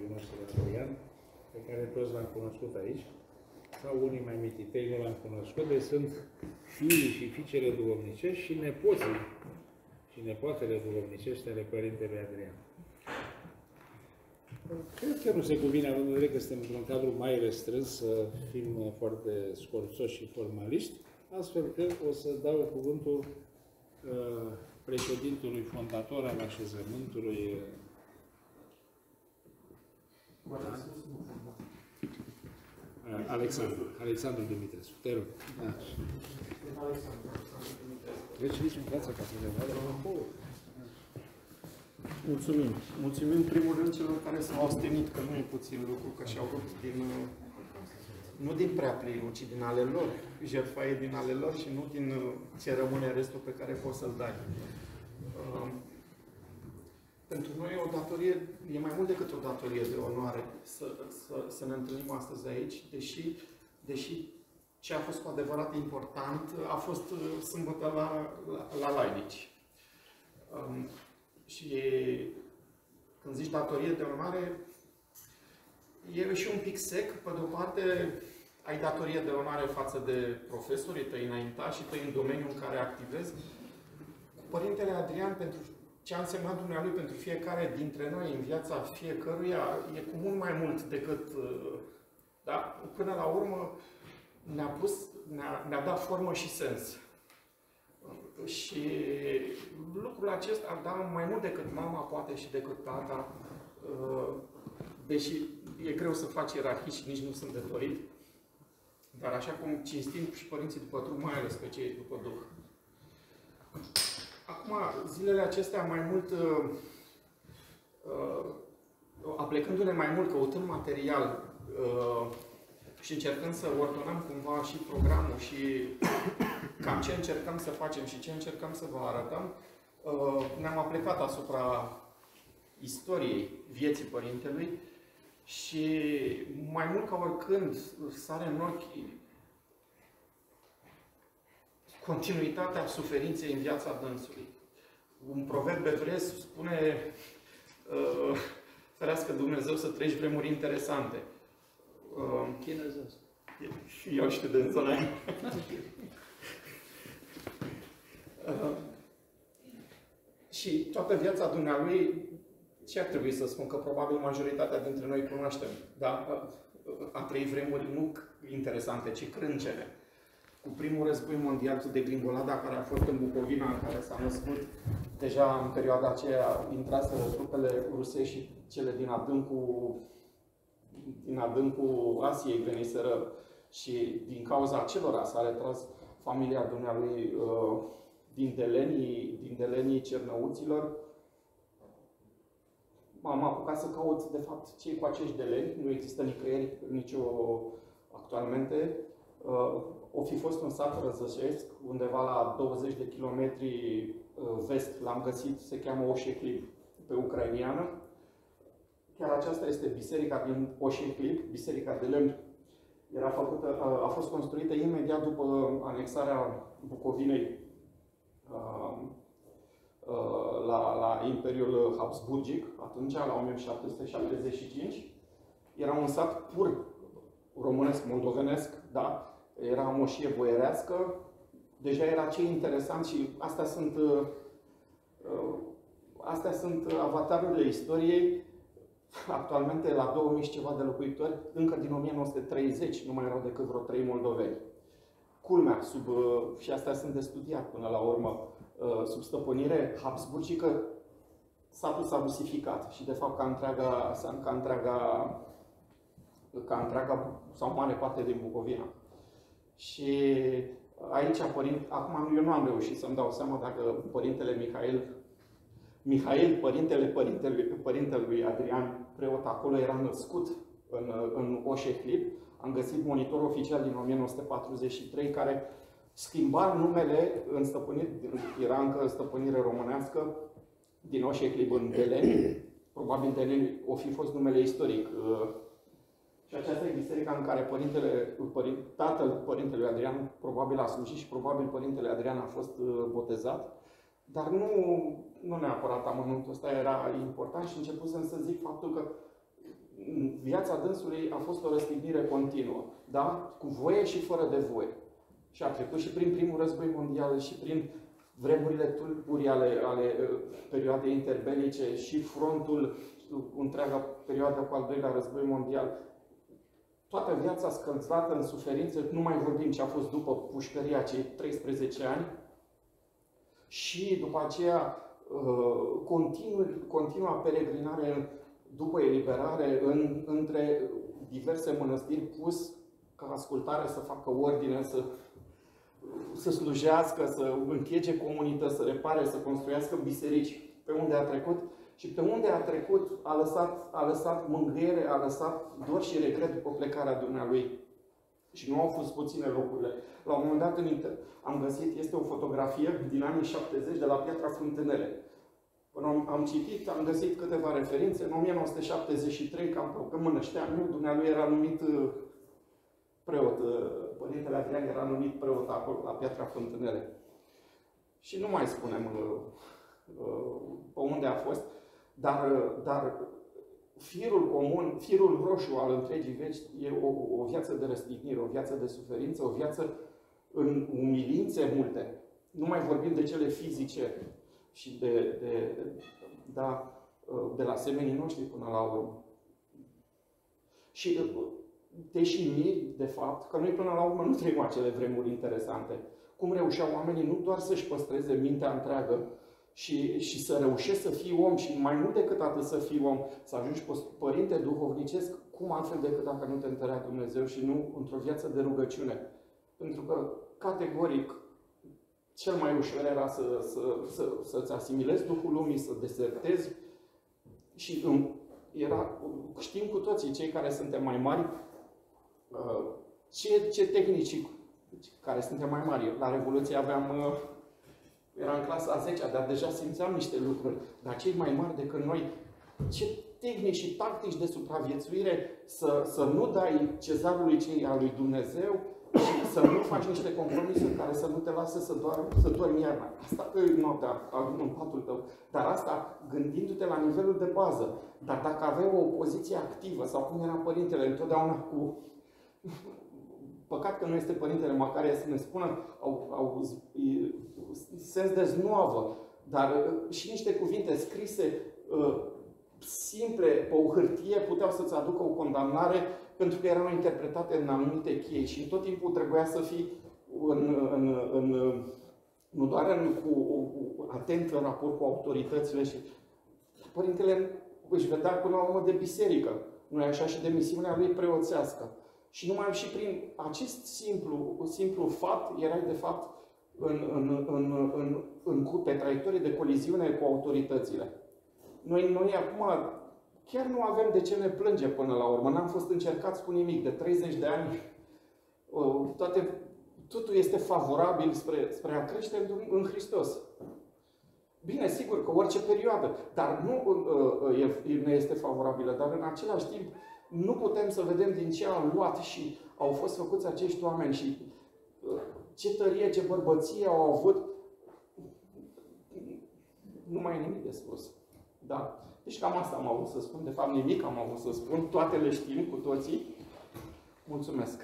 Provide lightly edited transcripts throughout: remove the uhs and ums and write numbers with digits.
părintelui nostru Adrian, pe care toți l-am cunoscut aici, sau unii mai mititei nu l-am cunoscut, deci sunt fiii și fiicele duhovnicești și nepoții și nepoatele duhovnicești ale părintelui Adrian. Cred că nu se cuvine, având în vedere că suntem într-un cadru mai restrâns, să fim foarte scorțoși și formaliști, astfel că o să dau cuvântul președintelui fondator al așezământului Alexandru Dumitrescu. Te rog. Treci aici în fața ca să le vadă. Mulțumim. Mulțumim în primul rând celor care s-au ostenit, că nu e puțin lucru, că și-au rupt nu din prea plinul, ci din ale lor. Jertfa e din ale lor și nu din ce rămâne restul pe care poți să-l dai. Pentru noi e o datorie, e mai mult decât o datorie de onoare să ne întâlnim astăzi aici, deși ce a fost cu adevărat important a fost sâmbătă la Lainici. Și când zici datorie de onoare, e și un pic sec. Pe de o parte, ai datorie de onoare față de profesorii tăi înaintași și tăi în domeniul în care activezi. Cu Părintele Adrian, pentru ce a însemnat Dumnealui pentru fiecare dintre noi în viața fiecăruia, e cu mult mai mult decât... Da? Până la urmă, ne-a dat formă și sens. Și lucrul acesta, da, mai mult decât mama, poate și decât tata, deși e greu să faci ierarhii și nici nu sunt de dorit, dar așa cum cinstim și părinții după trup, mai ales pe cei după Duh. Acum, zilele acestea, mai mult, aplecându-ne mai mult, căutând material și încercând să ordonăm cumva și programul și cam ce încercăm să facem și ce încercăm să vă arătăm, ne-am aplicat asupra istoriei vieții Părintelui și mai mult ca oricând sare în ochi continuitatea suferinței în viața dânsului. Un proverb evresc spune ferească Dumnezeu să treci vremuri interesante. Chinezesc. Și eu știu de zona aia. Și toată viața Dumnealui, ce ar trebui să spun? Că probabil majoritatea dintre noi cunoaștem. Da? A trăit vremuri nu interesante, ci crâncene. Cu primul război mondial de Gringolada, care a fost în Bucovina, în care s-a născut, deja în perioada aceea intraseră trupele rusești și cele din adâncul Asiei veniseră și din cauza acelora s-a retras familia Dumnealui din Delenii Cernăuților. M-am apucat să caut, de fapt, cei cu acești deleni. Nu există nicăieri, actualmente. O fi fost un sat răzășesc, undeva la 20 de kilometri vest. L-am găsit, se cheamă Oșeclib, pe ucrainiană. Chiar aceasta este biserica din Oșeclib, biserica de lemn. A fost construită imediat după anexarea Bucovinei la Imperiul Habsburgic, atunci, la 1775. Era un sat pur românesc, moldovenesc, da? Era moșie boierească. Deja era ce interesant și astea sunt avatarurile istoriei. Actualmente, la 2000 și ceva de locuitori, încă din 1930 nu mai erau decât vreo 3 moldoveni. Culmea, și astea sunt de studiat până la urmă, sub stăpânire habsburgică, satul s-a rusificat și de fapt ca întreaga sau mare parte din Bucovina. Și aici, acum eu nu am reușit să-mi dau seama dacă Părintele Mihail, părintelui Adrian, preot acolo, era născut în Oșeclib. Am găsit monitor oficial din 1943 care schimba numele în stăpânire, era încă în stăpânire românească, din Oșeclib în Deleni. Probabil Deleni o fi fost numele istoric. Și aceasta e biserica în care tatăl Părintelui Adrian probabil a slujit și probabil Părintele Adrian a fost botezat. Dar nu neapărat amănuntul ăsta era important și începusem să zic faptul că viața dânsului a fost o răstignire continuă, da? Cu voie și fără de voie. Și a trecut și prin primul război mondial și prin vremurile tulburi ale perioadei interbelice și frontul, întreaga perioadă cu al doilea război mondial. Toată viața scălțată în suferință, nu mai vorbim ce a fost după pușcăria, cei 13 ani. Și după aceea continua peregrinare după eliberare între diverse mănăstiri, pus ca ascultare să facă ordine, să slujească, să închege comunități, să repare, să construiască biserici. Pe unde a trecut? Și pe unde a trecut a lăsat mângâiere, a lăsat dor și regret după plecarea dumnealui. Și nu au fost puține locurile. La un moment dat am găsit, este o fotografie din anii 70 de la Piatra Fântânele. Până am citit, am găsit câteva referințe. În 1973, cam pe mănăștean meu, dumnealui era numit preot. Părintele Adrian era numit preot acolo, la Piatra Fântânele. Și nu mai spunem pe unde a fost, dar firul comun, firul roșu al întregii veci e o viață de răstignire, o viață de suferință, o viață în umilințe multe. Nu mai vorbim de cele fizice și de la semenii noștri până la urmă. Și te și miri, de fapt, că noi până la urmă nu trăim acele vremuri interesante. Cum reușeau oamenii nu doar să-și păstreze mintea întreagă și să reușești să fii om și mai mult decât atât să fii om, să ajungi părinte duhovnicesc, cum altfel decât dacă nu te întărea Dumnezeu și nu într-o viață de rugăciune. Pentru că, categoric, cel mai ușor era să-ți asimilezi Duhul Lumii, să desertezi și știm cu toții, cei care suntem mai mari, ce tehnici care suntem mai mari. La Revoluție era în clasa a 10-a, dar deja simțeam niște lucruri. Dar cei mai mari decât noi, ce tehnici și tactici de supraviețuire să nu dai cezarului cei al lui Dumnezeu și să nu faci niște compromisuri care să nu te lase să dormi iarna. Asta noaptea, în patul tău. Dar asta gândindu-te la nivelul de bază. Dar dacă aveai o poziție activă, sau cum era părintele, întotdeauna cu... Păcat că nu este părintele Macare să ne spună, au sens de znoavă, dar și niște cuvinte scrise simple pe o hârtie puteau să-ți aducă o condamnare pentru că erau interpretate în anumite chei și tot timpul trebuia să fii nu doar atent în raport cu autoritățile și părintele își vedea până la urmă de biserică, nu e așa, și de misiunea lui preoțească. Și numai și prin acest simplu fapt erai de fapt pe traiectorie de coliziune cu autoritățile. Noi acum chiar nu avem de ce ne plânge până la urmă. N-am fost încercați cu nimic. De 30 de ani totul este favorabil spre a crește în Hristos. Bine, sigur că orice perioadă, dar nu este favorabilă. Dar în același timp nu putem să vedem din ce au luat și au fost făcuți acești oameni și ce tărie, ce bărbăție au avut. Nu mai e nimic de spus. Da. Deci cam asta am avut să spun. De fapt nimic am avut să spun. Toate le știm cu toții. Mulțumesc.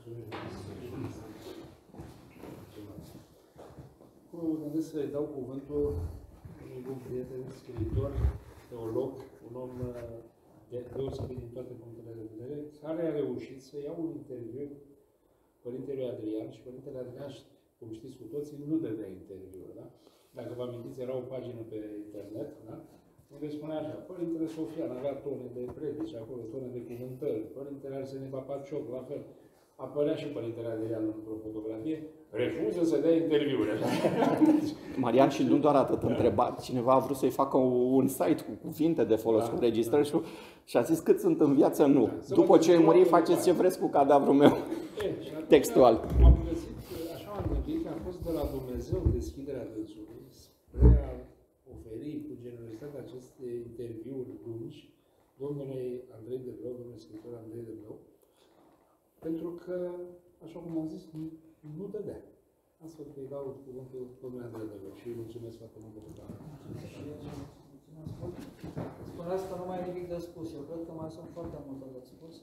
Mă gândesc să-i dau cuvântul unui bun prieten, scriitor, teolog, un om deosebit din toate punctele de vedere, care a reușit să ia un interviu Părintele Adrian și Părintele Adrian, cum știți cu toții, nu dădea interviuri, da? Dacă vă amintiți, era o pagină pe internet, da? Unde spunea așa, Părintele Sofian avea tone de predici acolo, tone de cuvântări, Părintele Arsenie Papacioc, la fel. Apărea și Părintele Adrian într-o fotografie, refuză să dea interviuri. Marian, și nu doar atât, întreba, cineva a vrut să-i facă un site cu cuvinte de folos, cu registrări și a zis cât sunt în viață, nu. După ce ai murit, faceți ce vreți cu cadavrul meu. Textual. Am găsit, așa am gândit, că a fost de la Dumnezeu deschiderea dânsului spre a oferi cu generozitate aceste interviuri lungi domnului Andrei Debleu, domnului scriitor Andrei Debleu, pentru că, așa cum am zis, nu dădea. Astfel că îi dau cuvântul domnului Andrei Debleu și îi mulțumesc foarte mult pentru Mulțumesc mult. Spuneați că nu mai e nimic de spus. Eu cred că mai sunt foarte multe de spus.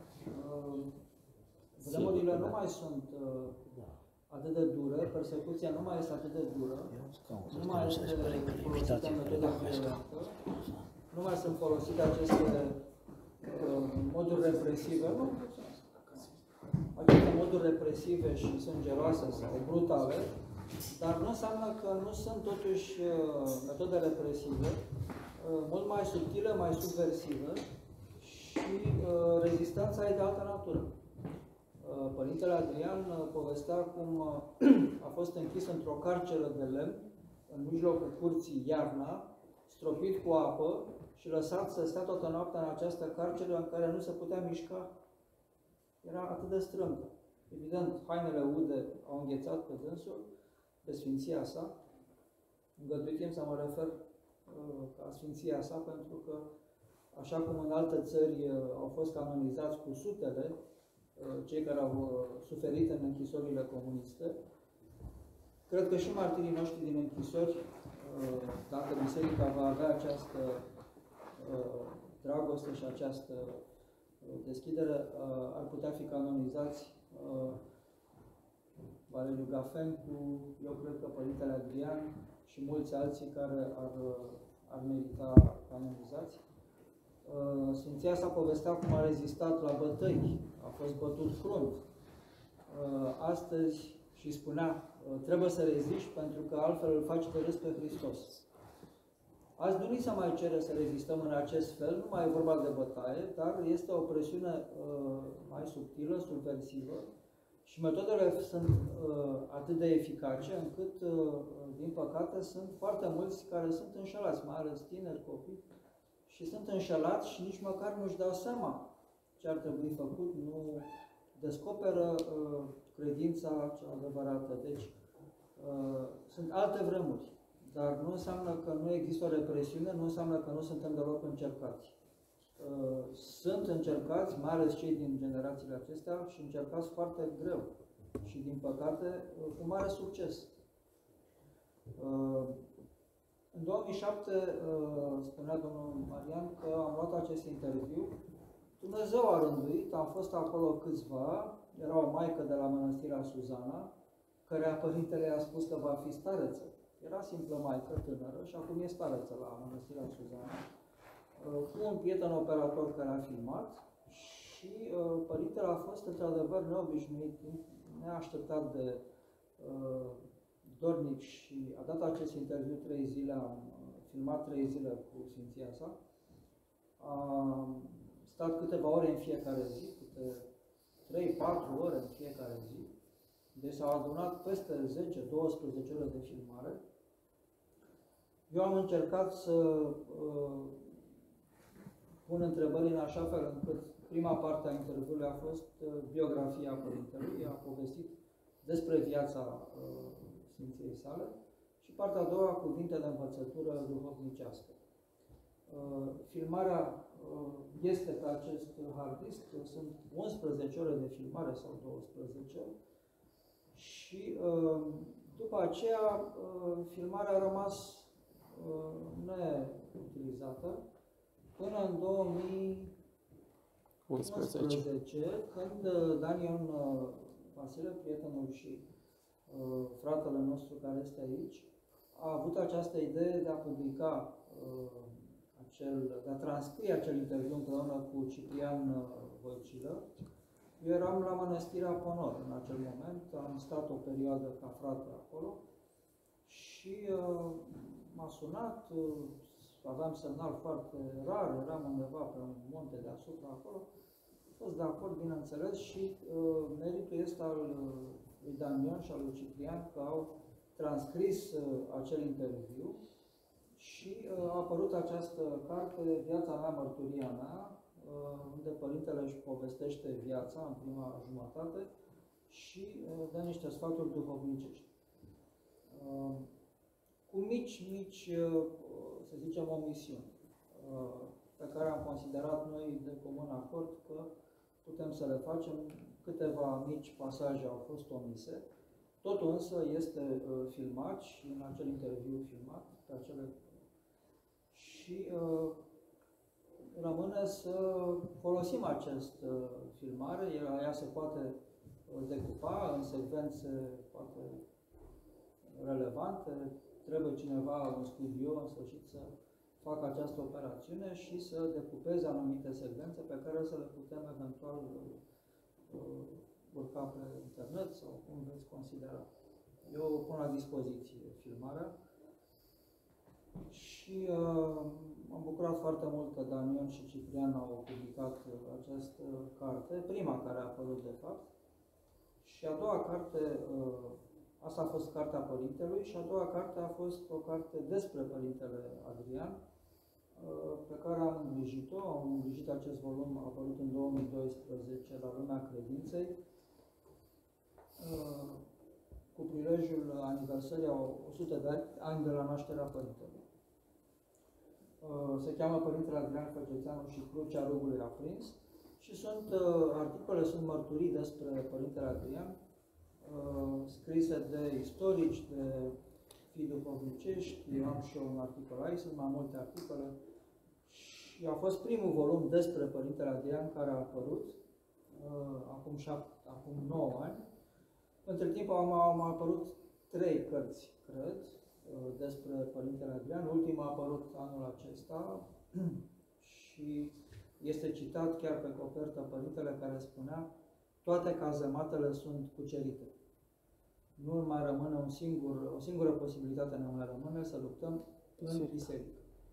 Vremurile nu mai sunt atât de dure, persecuția nu mai este atât de dură, nu mai este folosită metoda violentă, nu mai sunt folosite aceste moduri represive, aceste moduri represive și sângeroase sau brutale, dar nu înseamnă că nu sunt totuși metode represive, mult mai subtile, mai subversive și rezistența e de altă natură. Părintele Adrian povestea cum a fost închis într-o carceră de lemn, în mijlocul curții iarna, stropit cu apă și lăsat să stea toată noaptea în această carceră în care nu se putea mișca. Era atât de strâmtă. Evident, hainele ude au înghețat pe dânsul, pe sfinția sa. Îngăduiți-mi să mă refer ca sfinția sa, pentru că, așa cum în alte țări au fost canonizați cu sutele, cei care au suferit în închisorile comuniste, cred că și martirii noștri din închisori, dacă Biserica va avea această dragoste și această deschidere, ar putea fi canonizați Valeriu Gafencu, eu cred că Părintele Adrian și mulți alții care ar merita canonizați. Sfinția sa povestea cum a rezistat la bătăi, a fost bătut crunt. Astăzi, și spunea, trebuie să reziști pentru că altfel îl faci pe râs pe Hristos. Azi nu ni se mai cere să rezistăm în acest fel, nu mai e vorba de bătaie, dar este o presiune mai subtilă, subversivă și metodele sunt atât de eficace încât, din păcate, sunt foarte mulți care sunt înșelați, mai ales tineri, copii, și sunt înșelați și nici măcar nu-și dau seama ce ar trebui făcut, nu descoperă credința cea adevărată. Deci, sunt alte vremuri, dar nu înseamnă că nu există o represiune, nu înseamnă că nu suntem deloc încercați. Sunt încercați, mai ales cei din generațiile acestea, și încercați foarte greu și, din păcate, cu mare succes. În 2007, spunea domnul Marian că am luat acest interviu. Dumnezeu a rânduit, am fost acolo câțiva, era o maică de la Mănăstirea Suzana, căreia părintele i-a spus că va fi stareță. Era simplă maică tânără și acum e stareță la Mănăstirea Suzana, cu un prieten operator care a filmat și părintele a fost într-adevăr neobișnuit, neașteptat de dornic și a dat acest interviu 3 zile, am filmat 3 zile cu Sfinția sa. Am stat câteva ore în fiecare zi, câte 3-4 ore în fiecare zi. Deci s-au adunat peste 10-12 ore de filmare. Eu am încercat să pun întrebări în așa fel încât prima parte a interviului a fost biografia părintelui, a povestit despre viața Sfinției sale și partea a doua, cuvinte de învățătură duhovnicească. Filmarea este pe acest hard disk, sunt 11 ore de filmare sau 12 și după aceea filmarea a rămas neutilizată până în 2011, când Daniel Vasile, prietenul și fratele nostru care este aici, a avut această idee de a publica de a transcrie acel interviu împreună cu Ciprian Voicilă. Eu eram la Mănăstirea Ponor în acel moment, am stat o perioadă ca frate acolo și m-a sunat, aveam semnal foarte rar, eram undeva pe un munte deasupra acolo, am fost de acord, bineînțeles, și meritul este al lui Damian și al lui Ciprian că au transcris acel interviu și a apărut această carte, Viața mea, mărturia mea, unde părintele își povestește viața în prima jumătate și dă niște sfaturi duhovnicești. Cu mici, să zicem, omisiuni, pe care am considerat noi de comun acord că putem să le facem. Câteva mici pasaje au fost omise. Totul însă este filmat și în acel interviu filmat pe acele. Și și rămâne să folosim această filmare. Ea se poate decupa în secvențe poate relevante. Trebuie cineva, un studio, în sfârșit, să facă această operațiune și să decupeze anumite secvențe pe care să le putem eventual urca pe internet sau cum veți considera. Eu pun la dispoziție filmarea și m-am bucurat foarte mult că Daniel și Ciprian au publicat această carte, prima care a apărut de fapt. Și a doua carte, asta a fost Cartea Părintelui, și a doua carte a fost o carte despre Părintele Adrian, pe care am îngrijit-o. Am îngrijit acest volum, a apărut în 2012 la Lumea Credinței, cu prilejul aniversării a 100 de ani de la nașterea Părintelui. Se cheamă Părintele Adrian Făgețeanu și Crucea Rugului Aprins și articole, sunt mărturii despre Părintele Adrian, scrise de istorici, de fii duhovnicești. Am și eu un articol aici, sunt mai multe articole. Și a fost primul volum despre Părintele Adrian care a apărut acum 9 ani. Între timp au apărut 3 cărți, cred, despre Părintele Adrian. Ultima a apărut anul acesta și este citat chiar pe copertă Părintele care spunea: toate cazematele sunt cucerite. Nu mai rămâne o singură posibilitate ne mai rămâne, să luptăm în biserică.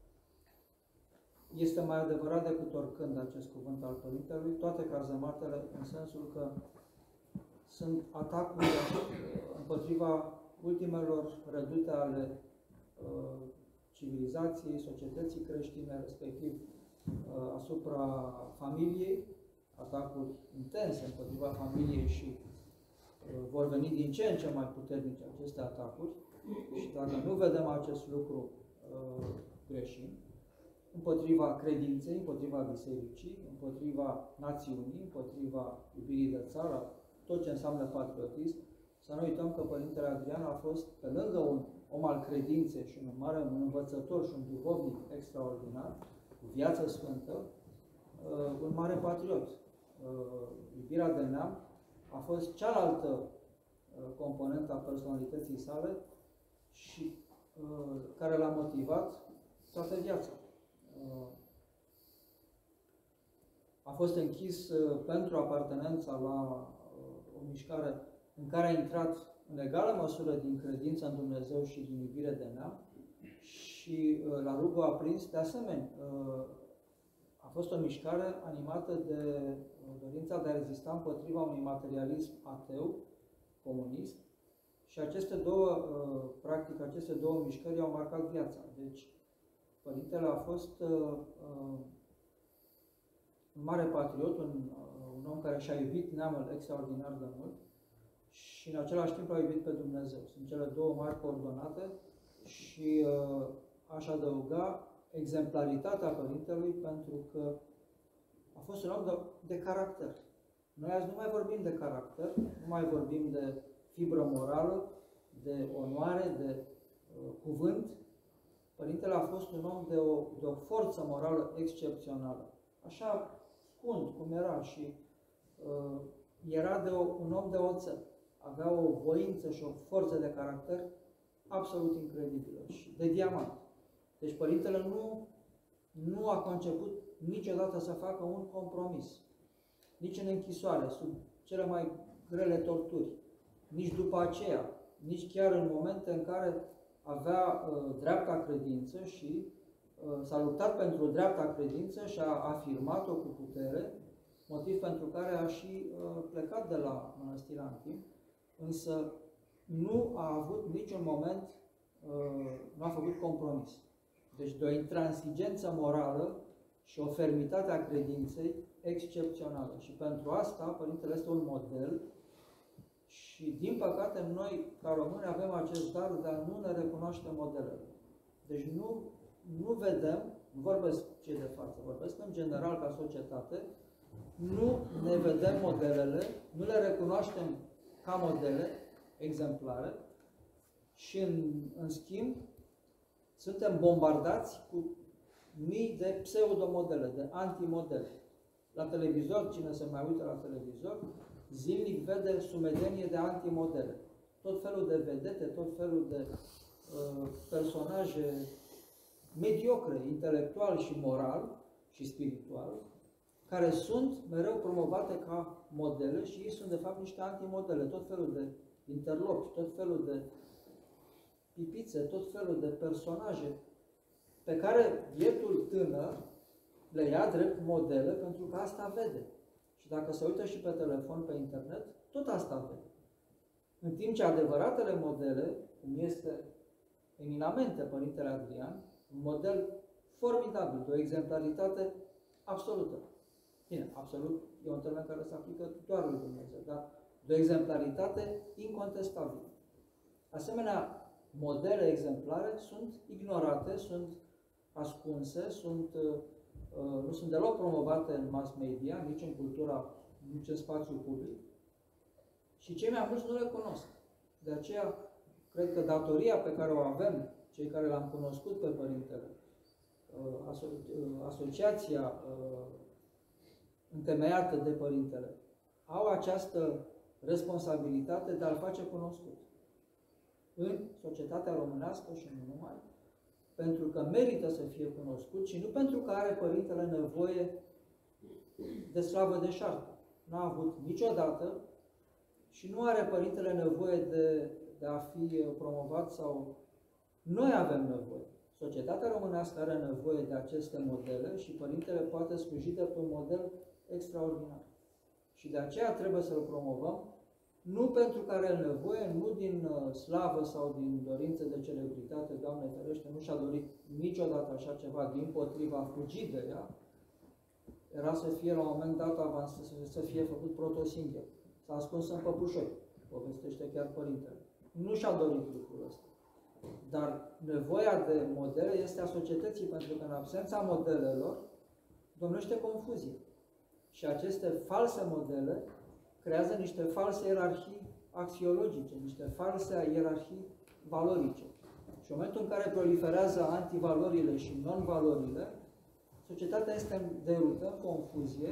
Este mai adevărat decât oricând acest cuvânt al Părintelui, toate cazematele, în sensul că sunt atacuri împotriva ultimelor redute ale civilizației, societății creștine, respectiv asupra familiei, atacuri intense împotriva familiei și vor veni din ce în ce mai puternice aceste atacuri și dacă nu vedem acest lucru, greșim, împotriva credinței, împotriva bisericii, împotriva națiunii, împotriva iubirii de țară, tot ce înseamnă patriotism. Să nu uităm că Părintele Adrian a fost, pe lângă un om al credinței și un învățător și un duhovnic extraordinar, cu viață sfântă, un mare patriot. Iubirea de neam a fost cealaltă componentă a personalității sale și care l-a motivat toată viața. A fost închis pentru apartenența la o mișcare în care a intrat în egală măsură din credință în Dumnezeu și din iubire de neam și la Rugul Aprins, de asemenea, a fost o mișcare animată de dorința de a rezista împotriva unui materialism ateu, comunist, și aceste două mișcări au marcat viața. Deci, Părintele a fost un mare patriot, un om care și-a iubit neamul extraordinar de mult și în același timp l-a iubit pe Dumnezeu. Sunt cele două mari coordonate și aș adăuga exemplaritatea Părintelui pentru că a fost un om de caracter. Noi azi nu mai vorbim de caracter, nu mai vorbim de fibră morală, de onoare, de cuvânt. Părintele a fost un om de o forță morală excepțională. Așa scund cum era și era un om de oțel. Avea o voință și o forță de caracter absolut incredibilă și de diamant. Deci Părintele nu a conceput niciodată să facă un compromis. Nici în închisoare, sub cele mai grele torturi. Nici după aceea. Nici chiar în momente în care avea dreapta credință și s-a luptat pentru dreapta credință și a afirmat-o cu putere, motiv pentru care a și plecat de la Mănăstirea Antim, însă nu a avut niciun moment, nu a făcut compromis. Deci de o intransigență morală și o fermitate a credinței excepțională. Și pentru asta Părintele este un model și, din păcate, noi, ca români, avem acest dar de a nu ne recunoaște modelele. Deci nu vedem, nu vorbesc cei de față, vorbesc în general ca societate, nu ne vedem modelele, nu le recunoaștem ca modele exemplare și, în schimb, suntem bombardați cu mii de pseudomodele, de antimodele. La televizor, cine se mai uită la televizor, zilnic vede sumedenie de antimodele. Tot felul de vedete, tot felul de personaje mediocre, intelectual și moral și spiritual, care sunt mereu promovate ca modele și ei sunt de fapt niște antimodele, tot felul de interlopi, tot felul de pipițe, tot felul de personaje pe care bietul tânăr le ia drept modele pentru că asta vede. Și dacă se uită și pe telefon, pe internet, tot asta vede. În timp ce adevăratele modele, cum este eminamente Părintele Adrian, un model formidabil, de o exemplaritate absolută. Bine, absolut e un termen care se aplică doar lui Dumnezeu, dar de o exemplaritate incontestabilă. Asemenea, modele exemplare sunt ignorate, sunt ascunse, nu sunt deloc promovate în mass media, nici în cultura, nici în spațiul public. Și cei mai mulți nu le cunosc. De aceea, cred că datoria pe care o avem, cei care l-am cunoscut pe Părintele, asociația întemeiată de Părintele, au această responsabilitate de a-l face cunoscut în societatea românească și nu numai, pentru că merită să fie cunoscut și nu pentru că are Părintele nevoie de slavă deșartă. N-a avut niciodată și nu are Părintele nevoie de a fi promovat sau noi avem nevoie. Societatea românească are nevoie de aceste modele și Părintele poate sluji de pe un model extraordinar. Și de aceea trebuie să-l promovăm, nu pentru că are nevoie, nu din slavă sau din dorință de celebritate, Doamne ferește, nu și-a dorit niciodată așa ceva, dimpotriva, a fugit de ea, era să fie la un moment dat avansat, să fie făcut protosinghel, s-a ascuns în păpușoi, povestește chiar Părintele. Nu și-a dorit lucrul ăsta. Dar nevoia de modele este a societății, pentru că în absența modelelor domnește confuzie. Și aceste false modele creează niște false ierarhii axiologice, niște false ierarhii valorice. Și în momentul în care proliferează antivalorile și non-valorile, societatea este în derută, în confuzie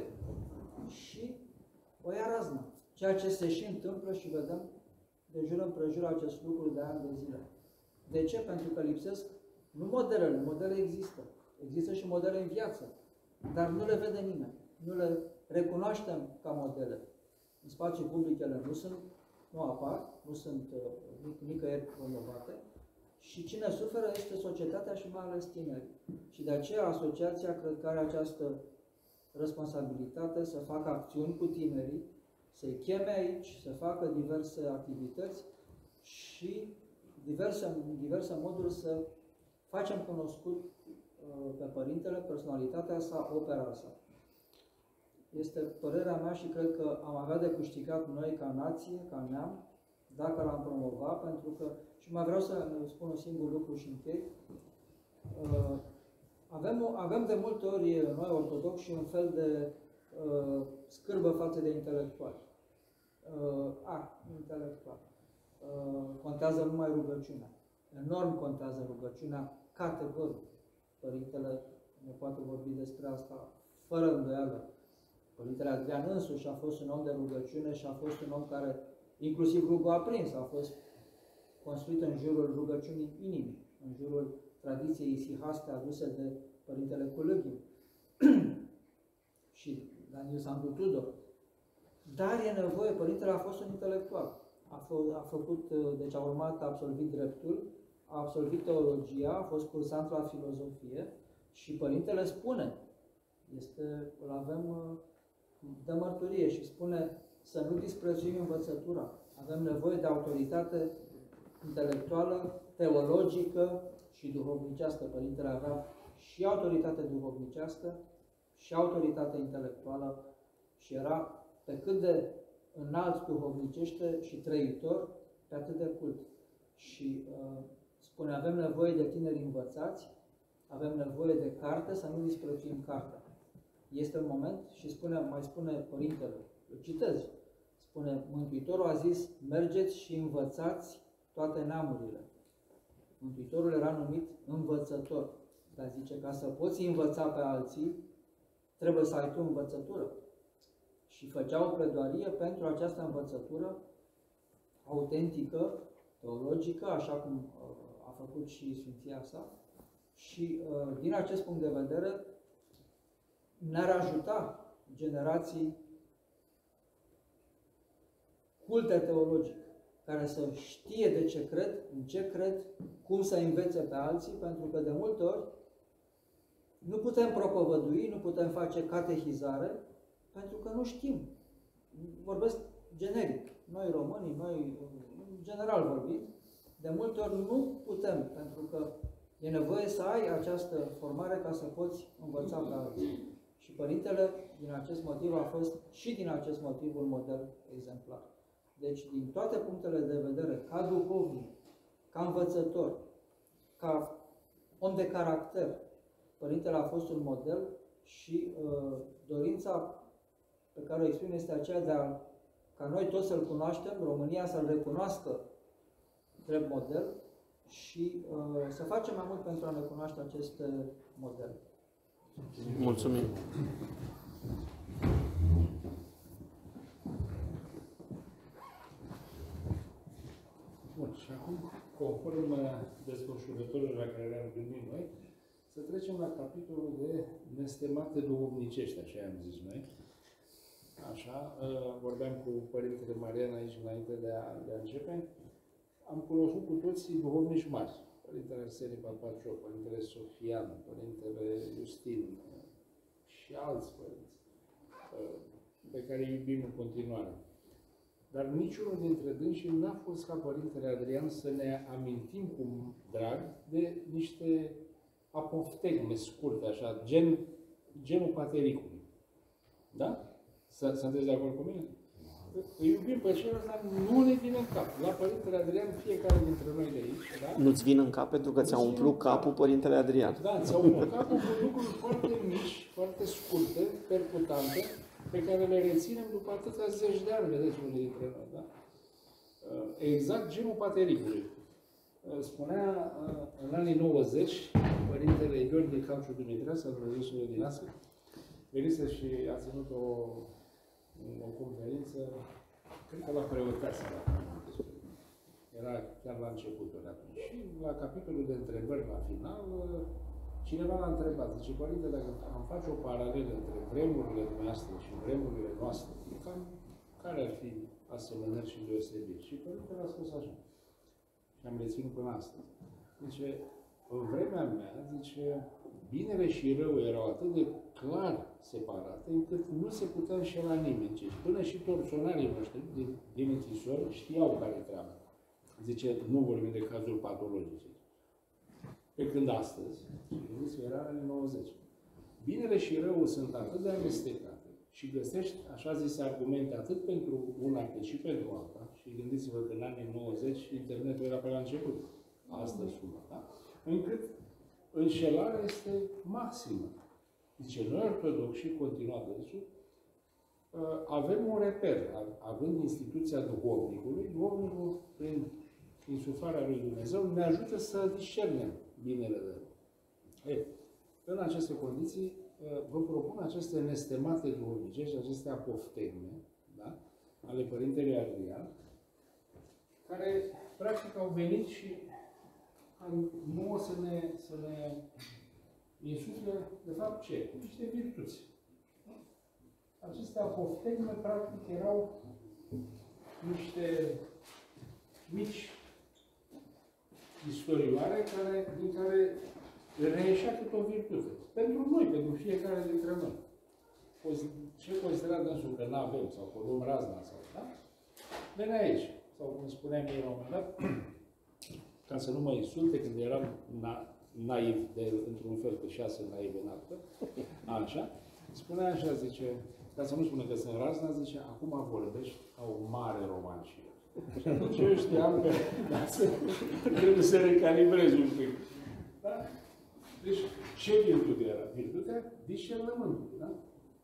și o ia razna. Ceea ce se și întâmplă și vedem de jur împrejur acest lucru de ani de zile. De ce? Pentru că lipsesc nu modelele, modele există. Există și modele în viață, dar nu le vede nimeni. Nu le recunoaștem ca modele. În spațiul public ele nu apar, nu sunt nicăieri promovate și cine suferă este societatea și mai ales tinerii. Și de aceea asociația cred că are această responsabilitate să facă acțiuni cu tinerii, să-i cheme aici, să facă diverse activități și diverse moduri să facem cunoscut pe Părintele, personalitatea sa, opera sa. Este părerea mea și cred că am avea de câștigat noi ca nație, ca neam, dacă l-am promovat, pentru că, și mai vreau să spun un singur lucru și închei, avem de multe ori noi ortodoxi un fel de scârbă față de intelectuali. Intelectual. Contează numai rugăciunea. Enorm contează rugăciunea, categoric. Părintele ne poate vorbi despre asta fără îndoială. Părintele Adrian însuși a fost un om de rugăciune și a fost un om care, inclusiv rugul aprins, a fost construit în jurul rugăciunii inimii, în jurul tradiției isihaste aduse de Părintele Culâghiu și Daniel Sandu Tudor. Dar e nevoie, Părintele a fost un intelectual. Deci a urmat, a absolvit dreptul, a absolvit teologia, a fost cursant la filozofie și Părintele spune, îl avem de mărturie și spune să nu disprețuim învățătura. Avem nevoie de autoritate intelectuală, teologică și duhovnicească. Părintele avea și autoritate duhovnicească și autoritate intelectuală și era pe cât de înalt duhovnicește și trăitor, pe atât de cult. Și spune, avem nevoie de tineri învățați, avem nevoie de carte, să nu disprețuim cartea. Este un moment și mai spune Părintele, îl citez, spune, Mântuitorul a zis, mergeți și învățați toate neamurile. Mântuitorul era numit învățător. Dar zice, ca să poți învăța pe alții, trebuie să ai tu învățătură. Și făcea o pledoarie pentru această învățătură autentică, teologică, așa cum a făcut și Sfinția sa. Și din acest punct de vedere ne-ar ajuta generații culte teologic, care să știe de ce cred, în ce cred, cum să învețe pe alții, pentru că de multe ori nu putem propovădui, nu putem face catehizare, pentru că nu știm. Vorbesc generic. Noi românii, noi, în general vorbind, de multe ori nu putem, pentru că e nevoie să ai această formare ca să poți învăța pe alții. Și Părintele, din acest motiv, a fost și din acest motiv un model exemplar. Deci, din toate punctele de vedere, ca duhovnic, ca învățător, ca om de caracter, Părintele a fost un model și dorința pe care o exprim este aceea de ca noi toți să-L cunoaștem, România să-L recunoască drept model și să facem mai mult pentru a ne cunoaște acest model. Mulțumim! Bun, și acum, conform desfășurătorilor la care le-am gândit noi, să trecem la capitolul de nestemate duhovnicești, așa am zis noi. Așa, vorbeam cu Părintele Marian aici înainte de a începe. Am cunoscut cu toții duhovnici mari. Părintele Arsenie Papaciu, Părintele Sofian, Părintele Justin și alți părinți pe care îi iubim în continuare. Dar niciunul dintre dânsii n-a fost ca Părintele Adrian să ne amintim cu drag de niște apoftegme scurte, așa, genul patericului. Da? Sunteți de acord cu mine? Îi iubim pe ceilalți, dar nu ne vine în cap. La Părintele Adrian, fiecare dintre noi de aici, da? Nu-ți vin în cap pentru că ți-a umplut capul Părintele Adrian. Da, ți-a umplut capul cu lucruri foarte mici, foarte scurte, percutante, pe care le reținem după atâția zeci de ani, vedeți unii dintre noi, da? Exact genul patericului. Spunea în anii 90, Părintele Gheorghe Calciu Dumitrescu, Dumnezeu să-l odinească, venise și a ținut o conferință, cred că la preotase, era chiar la începutul de atunci. Și la capitolul de întrebări la final, cineva l-a întrebat, zice, Părinte, dacă am face o paralelă între vremurile noastre și vremurile noastre, cam care ar fi asemănări și deosebiri? Și Părintele a spus așa, și am reținut până astăzi. Zice, în vremea mea, zice, binele și rău erau atât de clar separate, încât nu se putea înșela nimeni. Deci, până și torționarii noștri din închisori știau care e treaba. Zice, nu vorbim de cazuri patologice. Pe când astăzi, gândiți-vă, era în 90, binele și răul sunt atât de amestecate și găsești, așa zise, argumente atât pentru una cât și pentru alta, și gândiți-vă că în anii 90 internetul era pe la început, astăzi sumă, da? Încât înșelarea este maximă. Zice, noi ortodoxi, continua dânsul, avem un reper, având instituția duhovnicului, duhovnicul, prin insuflarea lui Dumnezeu, ne ajută să discernem binele de rău. În aceste condiții, vă propun aceste nestemate duhovnicești, aceste apoftegme, da? Ale Părintelui Adrian, care, practic, au venit și nouă să ne insufle, de fapt, ce? Niște virtuți. Aceste apoftegme, practic, erau niște mici istorioare din care reieșea câte o virtute. Pentru noi, pentru fiecare dintre noi. Ce considera dânsul că n-avem, sau că luăm razna, sau, da? Venea aici. Sau cum spuneam eu la un moment dat, ca să nu mă insulte, când eram naiv, într-un fel, că 6 naiv în altă, așa, spunea așa, zice, ca să nu spună că sunt razna, zice, acum vorbești ca o mare romancier. Și atunci eu știam că trebuie să recalibrez un pic. Da? Deci, ce virtute era? Virtutea discernământului, da?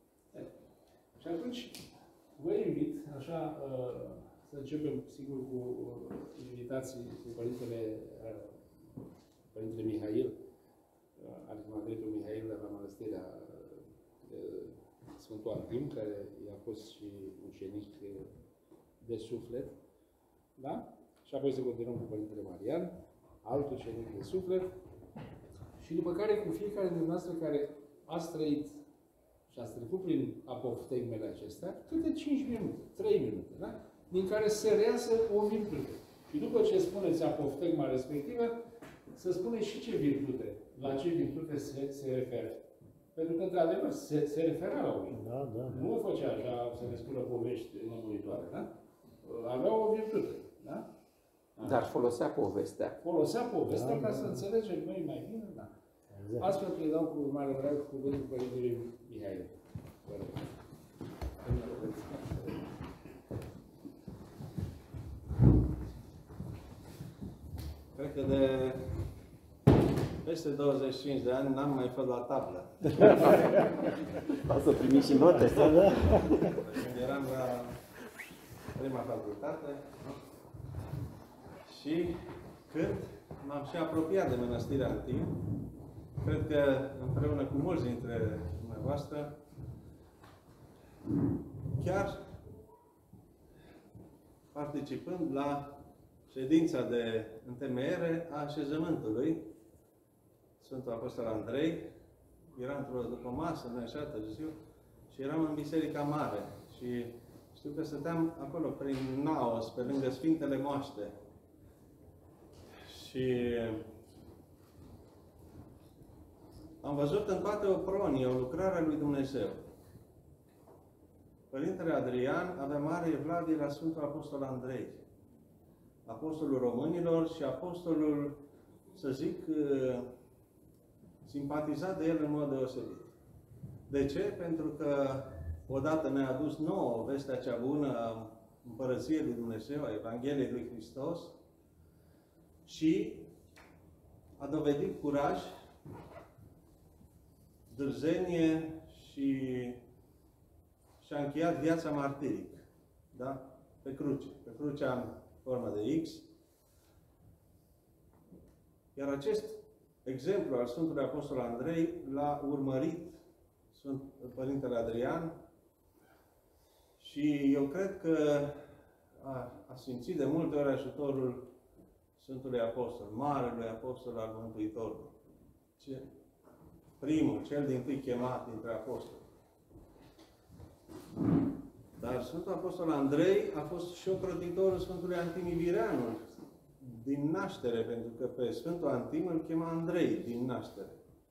Și atunci, vă invit, așa, să începem, sigur, cu invitații cu Părintele Mihail, arhimandritul Mihail de la mănăstirea Sfântul Antim, care i-a fost și ucenic de suflet, da? Și apoi să continuăm cu Părintele Marian, alt ucenic de suflet, și după care cu fiecare dintre noastre care ați trăit și ați trecut prin apoftegmele acestea, câte 5 minute, 3 minute, da? Din care se reasă o virtute. Și după ce spuneți apoftegma respectivă, să spuneți și ce virtute, la ce virtute se referă. Pentru că, într-adevăr, se referea la o virtute. Da, da. Nu o făcea așa să ne spună povești nemuritoare, da? Avea o virtute, da? Dar folosea povestea. Folosea povestea ca să înțelegem noi mai bine, da. Exact. Astfel că îi dau cu mare drag cuvântul Părintele Mihail. Vă rog. Cred că de peste 25 de ani n-am mai fost la tablă. O să primiți și note. Când eram la prima facultate și când m-am și apropiat de Mănăstirea Antim, cred că împreună cu mulți dintre dumneavoastră, chiar participând la ședința de întemeiere a așezământului Sfântul Apostol Andrei, eram într-o după masă, nu așa târziu, și eram în Biserica Mare. Și știu că stăteam acolo, prin Naos, pe lângă Sfintele Moaște. Și am văzut în toate opronii o lucrare a lui Dumnezeu. Părintele Adrian avea mare evlavie la Sfântul Apostol Andrei, apostolul românilor și apostolul, să zic, simpatizat de el în mod deosebit. De ce? Pentru că odată ne-a adus nouă vestea cea bună a Împărăției lui Dumnezeu, a Evangheliei lui Hristos, și a dovedit curaj, dârzenie și a încheiat viața martirică. Da? Pe cruce. Pe crucea în formă de X. Iar acest exemplu al Sfântului Apostol Andrei l-a urmărit Părintele Adrian și eu cred că a simțit de multe ori ajutorul Sfântului Apostol, Marelui Apostol al Mântuitorului. Primul, cel dintâi chemat dintre apostoli. Dar Sfântul Apostol Andrei a fost și ocrotitorul Sfântului Antim Ivireanul din naștere, pentru că pe Sfântul Antim îl chema Andrei din naștere.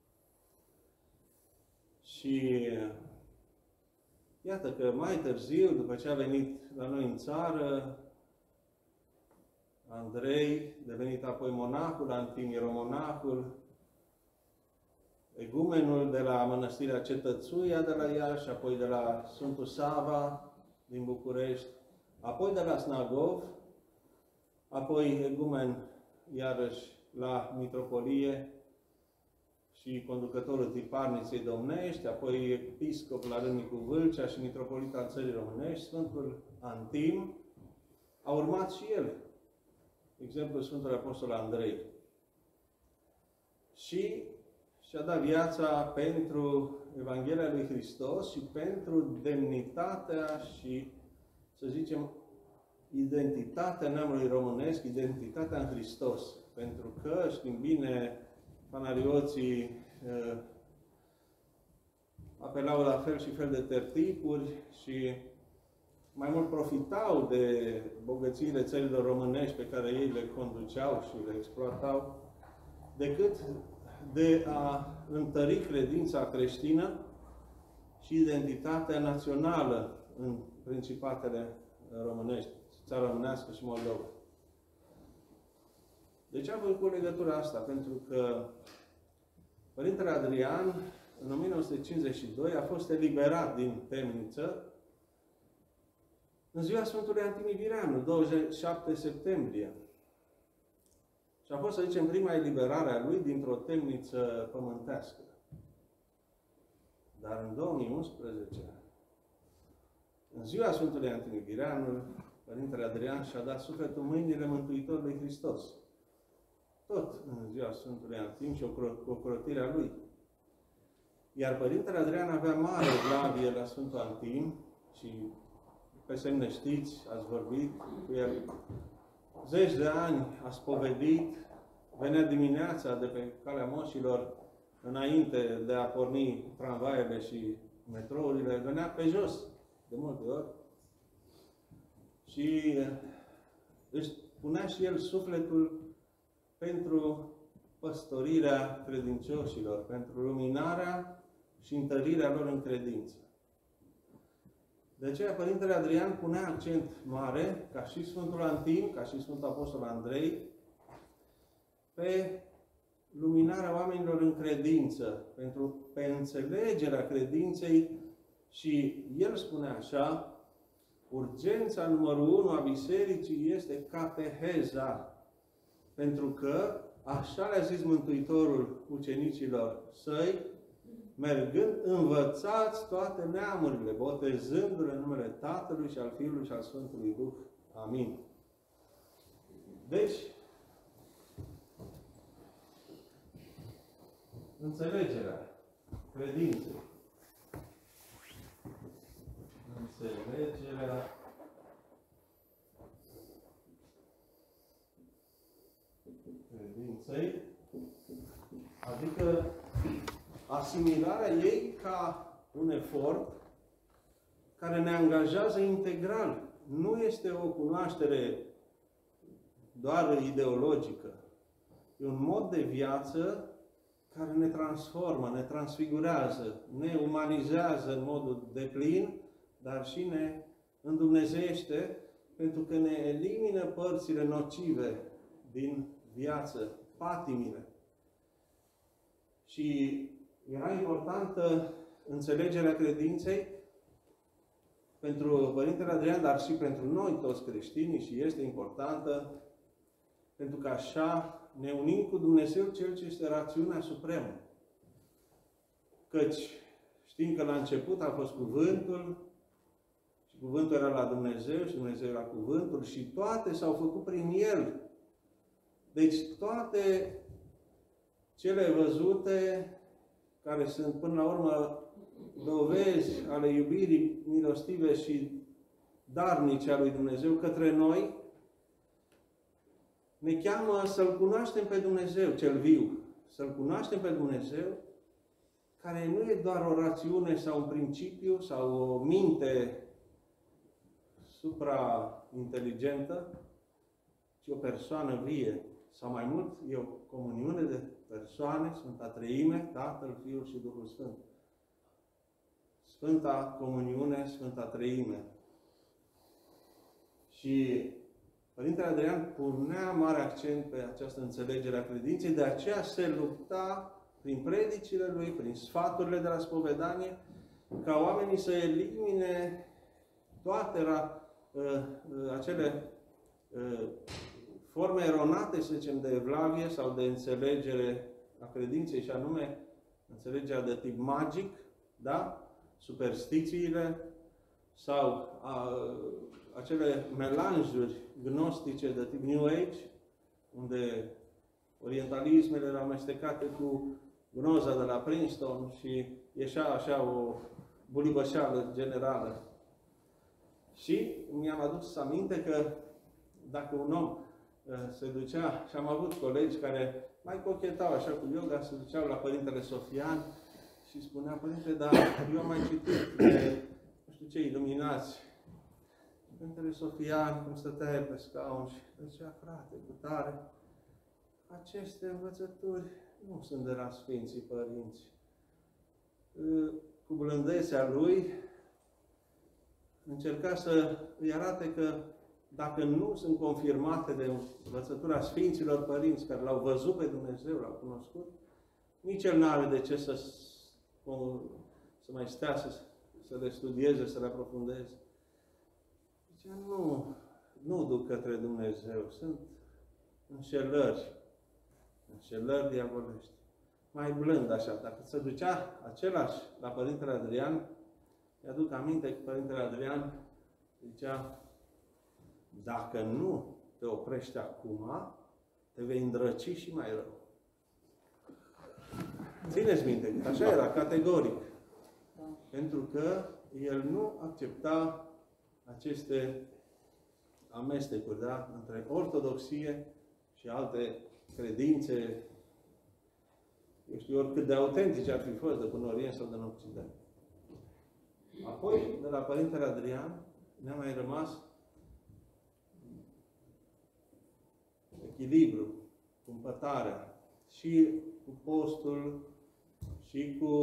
Și iată că mai târziu, după ce a venit la noi în țară, Andrei, devenit apoi monahul, Antim ieromonahul, egumenul de la Mănăstirea Cetățuia de la Iași, apoi de la Sfântul Sava din București, apoi de la Snagov, apoi egumen iarăși la Mitropolie și conducătorul Tiparniței Domnești, apoi episcop la Râmnicu Vâlcea și mitropolit al Țării Românești, Sfântul Antim, a urmat și el exemplul Sfântului Apostol Andrei. Și și-a dat viața pentru Evanghelia lui Hristos și pentru demnitatea și, să zicem, identitatea neamului românesc, identitatea în Hristos. Pentru că, știm bine, fanarioții apelau la fel și fel de tertipuri și mai mult profitau de bogățiile țărilor românești pe care ei le conduceau și le exploatau, decât de a întări credința creștină și identitatea națională în principatele românești, țara românească și Moldova. De ce am făcut legătura asta? Pentru că Părintele Adrian, în 1952, a fost eliberat din temniță în ziua Sfântului Antim Ivireanu, 27 septembrie. Și a fost, să zicem, prima eliberare a lui dintr-o temniță pământească. Dar în 2011, în ziua Sfântului Antim Ivireanu, Părintele Adrian și-a dat sufletul în mâinile Mântuitorului Hristos. tot în ziua Sfântului Antim și ocrotirea lui. Iar Părintele Adrian avea mare evlavie la Sfântul Antim și pe semne știți, ați vorbit cu el zeci de ani, a spovedit, venea dimineața de pe calea moșilor, înainte de a porni tramvaiele și metrourile, venea pe jos, de multe ori. Și își punea și el sufletul pentru păstorirea credincioșilor, pentru luminarea și întărirea lor în credință. De aceea Părintele Adrian punea accent mare, ca și Sfântul Antim, ca și Sfântul Apostol Andrei, pe luminarea oamenilor în credință, pe înțelegerea credinței și el spune așa, urgența numărul 1 a Bisericii este cateheza, pentru că așa le-a zis Mântuitorul ucenicilor săi, mergând, învățați toate neamurile, botezându-le în numele Tatălui și al Fiului și al Sfântului Duh. Amin. Deci, înțelegerea credinței. Înțelegerea credinței, adică asimilarea ei ca un efort care ne angajează integral. Nu este o cunoaștere doar ideologică. E un mod de viață care ne transformă, ne transfigurează, ne umanizează în modul deplin, dar și ne îndumnezeiește, pentru că ne elimină părțile nocive din viață, patimile. Și era importantă înțelegerea credinței pentru Părintele Adrian, dar și pentru noi toți creștinii, și este importantă pentru că așa ne unim cu Dumnezeu, Cel ce este rațiunea supremă. Căci știm că la început a fost Cuvântul, și Cuvântul era la Dumnezeu, și Dumnezeu era Cuvântul, și toate s-au făcut prin El. Deci toate cele văzute, care sunt până la urmă dovezi ale iubirii milostive și darnice a lui Dumnezeu către noi, ne cheamă să-L cunoaștem pe Dumnezeu, cel viu. Să-L cunoaștem pe Dumnezeu, care nu e doar o rațiune sau un principiu sau o minte supra-inteligentă, ci o persoană vie. Sau mai mult, e o comuniune de persoane, Sfânta Treime, Tatăl, Fiul și Duhul Sfânt. Sfânta Comuniune, Sfânta Treime. Și Părintele Adrian punea mare accent pe această înțelegere a credinței, de aceea se lupta prin predicile lui, prin sfaturile de la spovedanie, ca oamenii să elimine toate acele forme eronate, să zicem, de evlavie sau de înțelegere a credinței, și anume înțelegerea de tip magic, da? Superstițiile sau acele melanjuri gnostice de tip New Age, unde orientalismele erau amestecate cu gnoza de la Princeton și ieșea așa o bulibășeală generală. Și mi-am adus aminte că dacă un om se ducea, și am avut colegi care mai cochetau așa cu yoga, se duceau la Părintele Sofian și spunea: Părinte, dar eu am mai citit de nu știu ce iluminați. Părintele Sofian, cum stătea el pe scaun și zicea: frate, cu tare, aceste învățături nu sunt de la Sfinții Părinți. Cu blândețea lui încerca să îi arate că dacă nu sunt confirmate de învățătura Sfinților Părinți, care l-au văzut pe Dumnezeu, l-au cunoscut, nici el nu are de ce să mai stea, să le studieze, să le aprofundeze. Zicea: nu duc către Dumnezeu, sunt înșelări diavolești. Mai blând așa, dacă se ducea același la Părintele Adrian, mi-aduc aminte că Părintele Adrian zicea: dacă nu te oprești acum, te vei îndrăci și mai rău. Țineți minte, așa era, categoric. Da. Pentru că el nu accepta aceste amestecuri, da? Între ortodoxie și alte credințe, eu știu, oricât de autentice ar fi fost de până Orient sau de în Occident. Apoi, de la Părintele Adrian, ne-a mai rămas echilibru, cumpătarea, și cu postul, și cu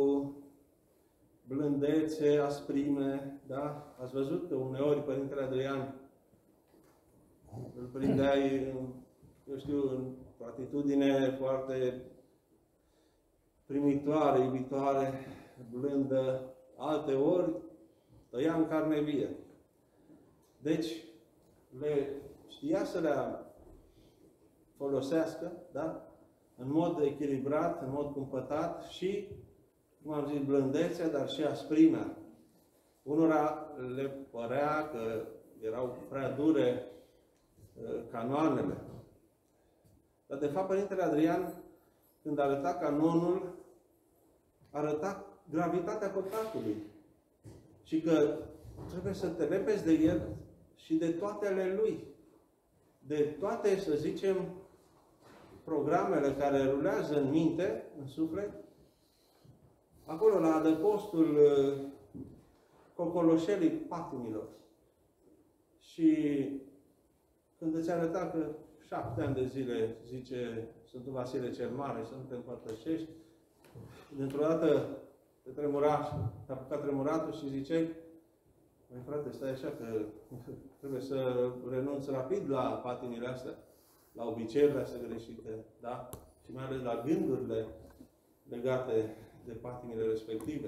blândețe, asprime, da? Ați văzut că uneori Părintele Adrian îl prindeai, eu știu, într-o atitudine foarte primitoare, iubitoare, blândă, alte ori tăia în carne vie. Deci, știa să le folosească, da? În mod echilibrat, în mod cumpătat și, cum am zis, blândețea, dar și asprimea. Unora le părea că erau prea dure canoanele. Dar, de fapt, Părintele Adrian, când arăta canonul, arăta gravitatea păcatului. Și că trebuie să te lepezi de el și de toate ale lui. De toate, să zicem, programele care rulează în minte, în suflet, acolo, la adăpostul cocoloșelii patimilor. Și când îți arăta că 7 ani de zile, zice Sfântul Vasile cel Mare, să nu te împărtășești, dintr-o dată te tremura, te-a apucat tremuratul și ziceai: măi frate, stai așa că trebuie să renunți rapid la patimile astea, la obiceiurile astea greșite, da? Și mai ales la gândurile legate de patimile respective.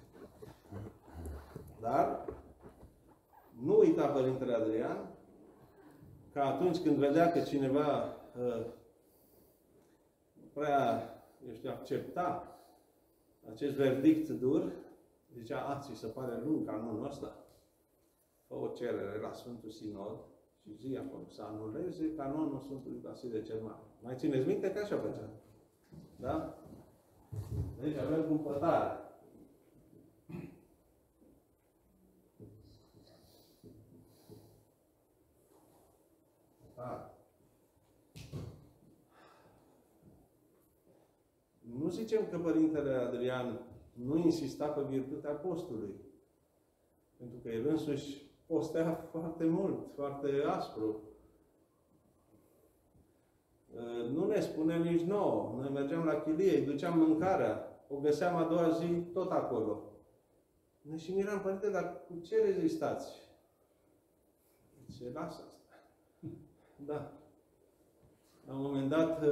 Dar nu uita Părintele Adrian că atunci când vedea că cineva prea, eu știu, accepta acest verdict dur, zicea: ți se pare lung canonul ăsta? Fă o cerere la Sfântul Sinod și zi acolo să anuleze canonul Sfântului Vasile cel Mare. Mai țineți minte că așa făcea? Da? Deci avem cumpătare. Da. Nu zicem că Părintele Adrian nu insista pe virtutea postului. Pentru că el însuși postea foarte mult, foarte aspru. Nu ne spune nici nouă. Noi mergeam la chilie, îi duceam mâncarea, o găseam a doua zi tot acolo. Ne și miram: Părinte, dar cu ce rezistați? Ce lasă asta? Da. La un moment dat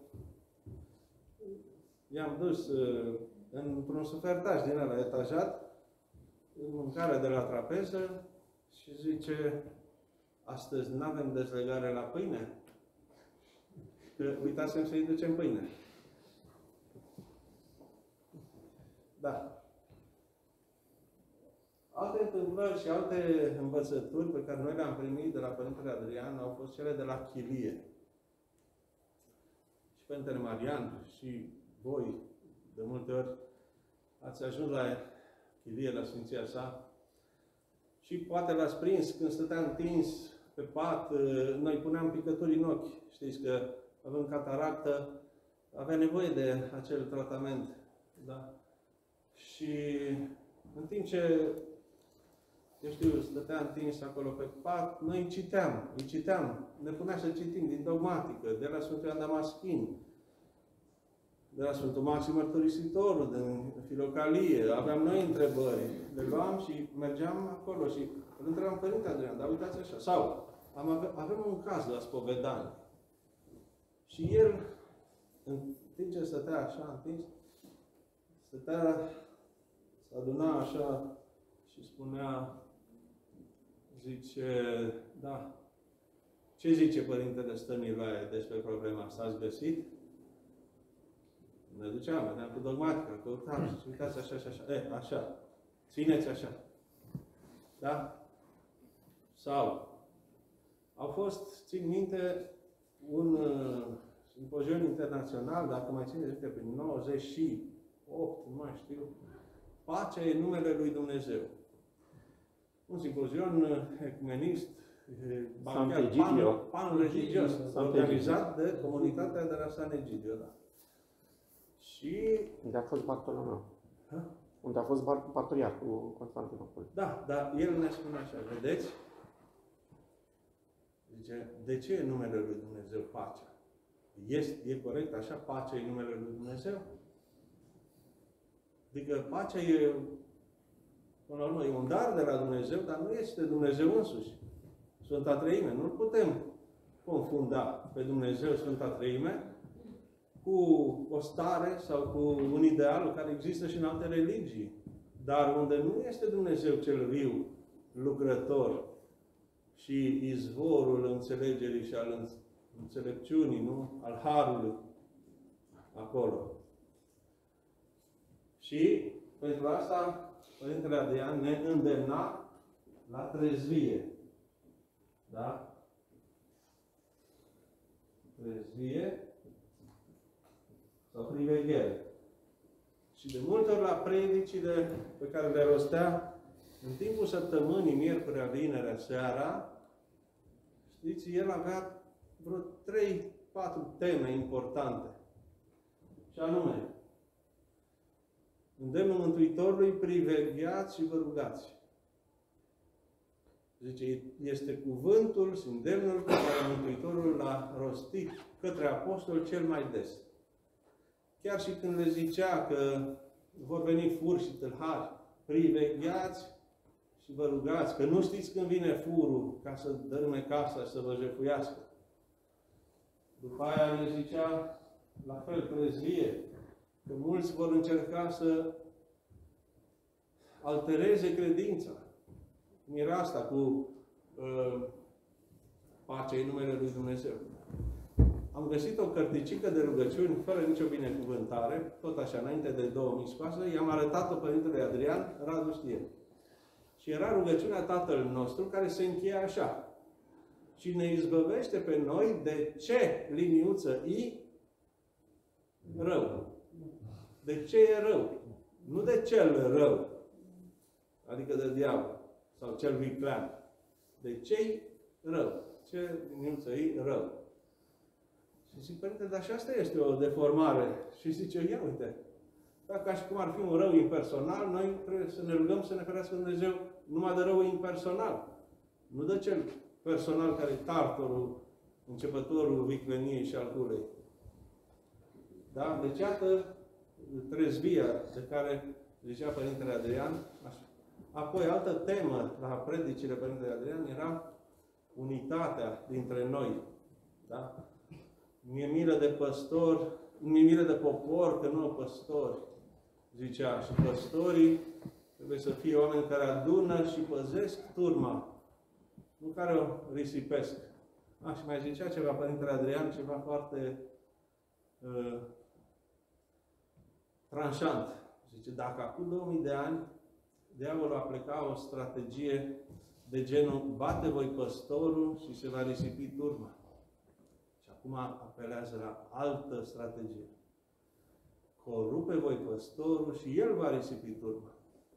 i-am dus într-un sufertaj din ăla etajat, în mâncarea de la trapeză, și zice: astăzi nu avem dezlegare la pâine? Că uitasem să-i ducem pâine. Da. Alte întâmplări și alte învățături pe care noi le-am primit de la Părintele Adrian au fost cele de la chilie. Și Părintele Marian și voi, de multe ori, ați ajuns la chilie, la Sfinția sa, și poate l-ați prins când stătea întins pe pat, noi puneam picături în ochi. Știți că avem cataractă, avea nevoie de acel tratament. Da? Și în timp ce, eu știu, stătea întins acolo pe pat, noi îi citeam, ne punea să citim din dogmatică, de la Sfântul Ioan Damaschin, de la Sfântul Maxim Mărturisitorul, din Filocalie, aveam noi întrebări, le luam și mergeam acolo și îl întrebam: Părinte Adrian, dar uitați așa. Sau avem un caz la spovedanie. Și el, în timp ce stătea așa întins, se aduna așa și spunea, zice: da, ce zice Părintele Stăniloae despre problema asta? Ați găsit? Ne duceam, vedeam cu dogmatica, căutam și uitați așa și așa. Așa. Țineți așa. Da? Sau au fost, țin minte, un simpozion internațional, dacă mai țineți minte, prin 98, nu mai știu, Pacea e numele lui Dumnezeu. Un simpozion ecumenist, pan-religios, organizat de comunitatea de la San Egidio. Da. Și... Unde a fost Bartolomeu. Ha? Unde a fost patriarhul Constantinopol. Da, dar el ne spune așa, vedeți? Zice, de ce e numele lui Dumnezeu Pacea? E corect așa? Pacea e numele lui Dumnezeu? Adică pacea e, până la urmă, e un dar de la Dumnezeu, dar nu este Dumnezeu însuși. Sfânta Treime. Nu putem confunda pe Dumnezeu Sfânta Treime cu o stare sau cu un ideal care există și în alte religii. Dar unde nu este Dumnezeu cel viu, lucrător și izvorul înțelegerii și al înțelepciunii, nu? Al harului, acolo. Și pentru asta Părintele Adrian ne îndemna la trezvie. Da? Trezvie sau priveghere. Și de multe ori la predicile pe care le rostea în timpul săptămânii, miercurea, vinerea, seara, știți, el avea vreo 3-4 teme importante. Și anume, îndemnul Mântuitorului, privegheați și vă rugați. Zice, este cuvântul și îndemnul pe care Mântuitorul l-a rostit către apostol cel mai des. Chiar și când le zicea că vor veni furi și tâlhari, privegheați și vă rugați, că nu știți când vine furul ca să dărâme casa și să vă jefuiască. După aia ne zicea, la fel, trezvie, că mulți vor încerca să altereze credința. Cum era asta cu pacea în numele lui Dumnezeu. Am găsit o cărticică de rugăciuni, fără nicio binecuvântare, tot așa, înainte de 2000 scoasă, i-am arătat-o Părintele Adrian, Radu știe. Și era rugăciunea Tatăl nostru, care se încheia așa. Și ne izbăvește pe noi de ce, liniuță, I, rău. De ce e rău? Nu de cel rău, adică de diavol, sau cel viclean. De ce-i rău? Ce, liniuță, I, rău. Și zic, Părinte, dar și asta este o deformare. Și zice, ia uite, dacă ca și cum ar fi un rău impersonal, noi trebuie să ne rugăm să ne ferească Dumnezeu numai de rău impersonal. Nu de cel personal care e tartorul, începătorul vicleniei și al hulei. Da? Deci, iată, trezvia de care zicea Părintele Adrian. Așa. Apoi, altă temă la predicile Părintele Adrian era unitatea dintre noi. Da? Mi-e milă de păstor, mi-e milă de popor, că nu au păstori, zicea. Și păstorii trebuie să fie oameni care adună și păzesc turma, nu care o risipesc. Și mai zicea ceva Părintele Adrian, ceva foarte tranșant. Zice, dacă acum 2000 de ani diavolul aplica o strategie de genul bate voi păstorul și se va risipi turma. Și acum apelează la altă strategie. Corupe voi păstorul și el va risipi turma.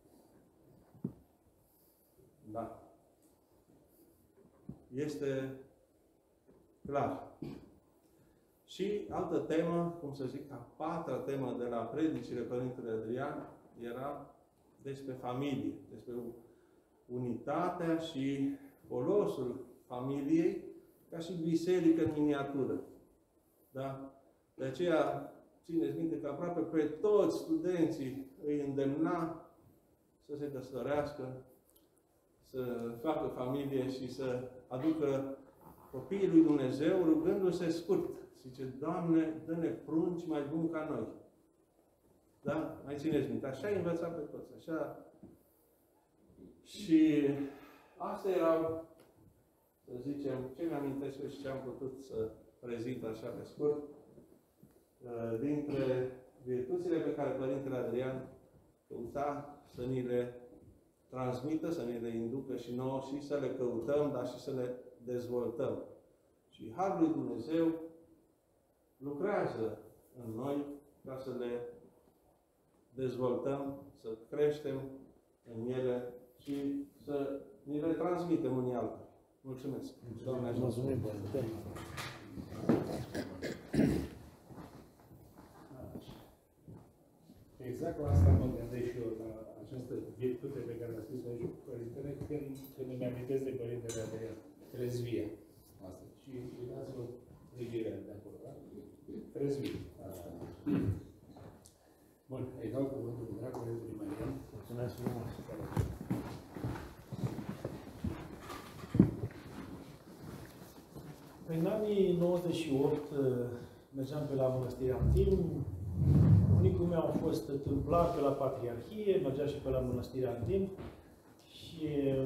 Da. Este clar. Și altă temă, cum să zic, a patra temă de la predicile Părintele Adrian era despre familie, despre unitatea și folosul familiei ca și biserică în miniatură. Da? De aceea, țineți minte că aproape pe toți studenții îi îndemna să se căsătorească, să facă familie și să aducă copiii lui Dumnezeu, rugându-se scurt. Zice, Doamne, dă-ne prunci mai buni ca noi. Da? Mai țineți minte. Așa ai învățat pe toți. Așa. Și astea erau, să zicem, ce mi-amintesc eu și ce am putut să prezint așa pe scurt, dintre virtuțile pe care Părintele Adrian căuta să ni le transmită, să ne le inducă și nouă și să le căutăm, dar și să le dezvoltăm. Și Și Harul lui Dumnezeu lucrează în noi ca să le dezvoltăm, să creștem în ele și să ni le transmitem unii altora. Mulțumesc! Doamne ajută! Mulțumim, exact la asta mă gândesc și eu, la această virtute pe care a scris aici Părintele, când îmi amintesc de Părintele Adrian, trezvia. Asta. Și uitați-vă privirea de acolo, da? Trezvia. Asta. Bun, îi dau cuvântul cu drag Părintele Marian. Mulțumesc frumos! În anii 98 mergeam pe la Mănăstirea Antim. Bunicul meu a fost întâmplat pe la Patriarhie, mergea și pe la Mănăstirea Antim și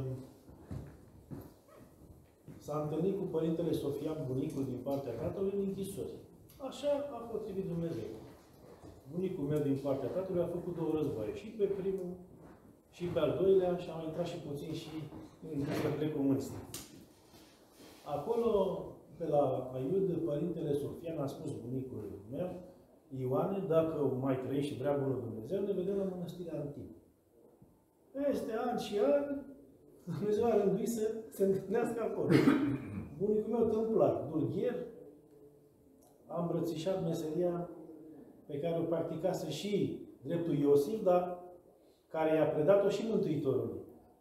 s-a întâlnit cu Părintele Sofian, bunicul din partea tatălui, în închisori. Așa a potrivit Dumnezeu. Bunicul meu din partea tatălui a făcut 2 războaie, și pe primul și pe al doilea, și am intrat și puțin și în mișcările comuniste. Acolo, pe la Aiud, Părintele Sofian a spus bunicului meu: Ioane, dacă mai trăiești și vrea bunul Dumnezeu, ne vedem la Mănăstirea Antim. Peste ani și ani, Dumnezeu a rânduit să se întâlnească acolo. Bunicul meu tâmplar, dulgher, a îmbrățișat meseria pe care o practicase și dreptul Iosif, dar care i-a predat-o și Mântuitorului.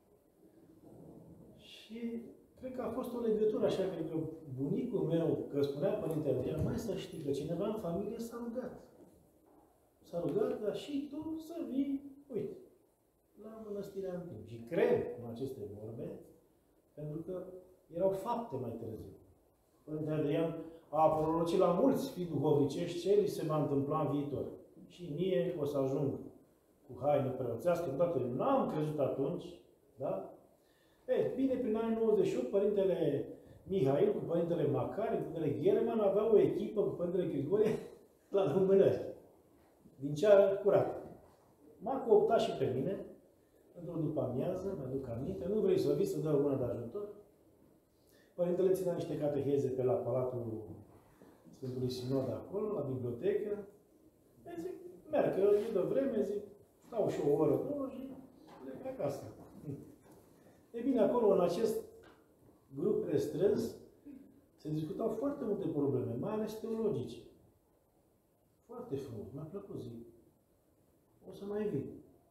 Și cred că a fost o legătură așa, cred că bunicul meu, că spunea Părintele Adrian, mai să știi că cineva în familie s-a rugat. S-a rugat, dar și tu să vii, uite, la Mănăstirea Antim. Și cred în aceste vorbe, pentru că erau fapte mai târziu. Părintele Adrian a prorocit la mulți fii duhovnicești ce li se va întâmpla în viitor. Și mie o să ajung cu haină preoțească, toată n-am crezut atunci, da? Ei, bine, prin anii 98, Părintele Mihail cu Părintele Macari, cu Părintele Gherman aveau o echipă cu Părintele Grigorie la lumânări. Din ceară curată. M-a cooptat și pe mine, într-o după-amiază, mi-aduc aminte, nu vrei să vii să dau o mână de ajutor? Părintele ținea niște cateheze pe la Palatul Sfântului Sinod acolo, la bibliotecă. Eu zic, merg, că e de vreme, zic, stau și o oră, 2 și plec acasă. E bine, acolo, în acest grup restrâns, se discutau foarte multe probleme, mai ales teologice. Foarte frumos, mi-a plăcut, zic. O să mai vin.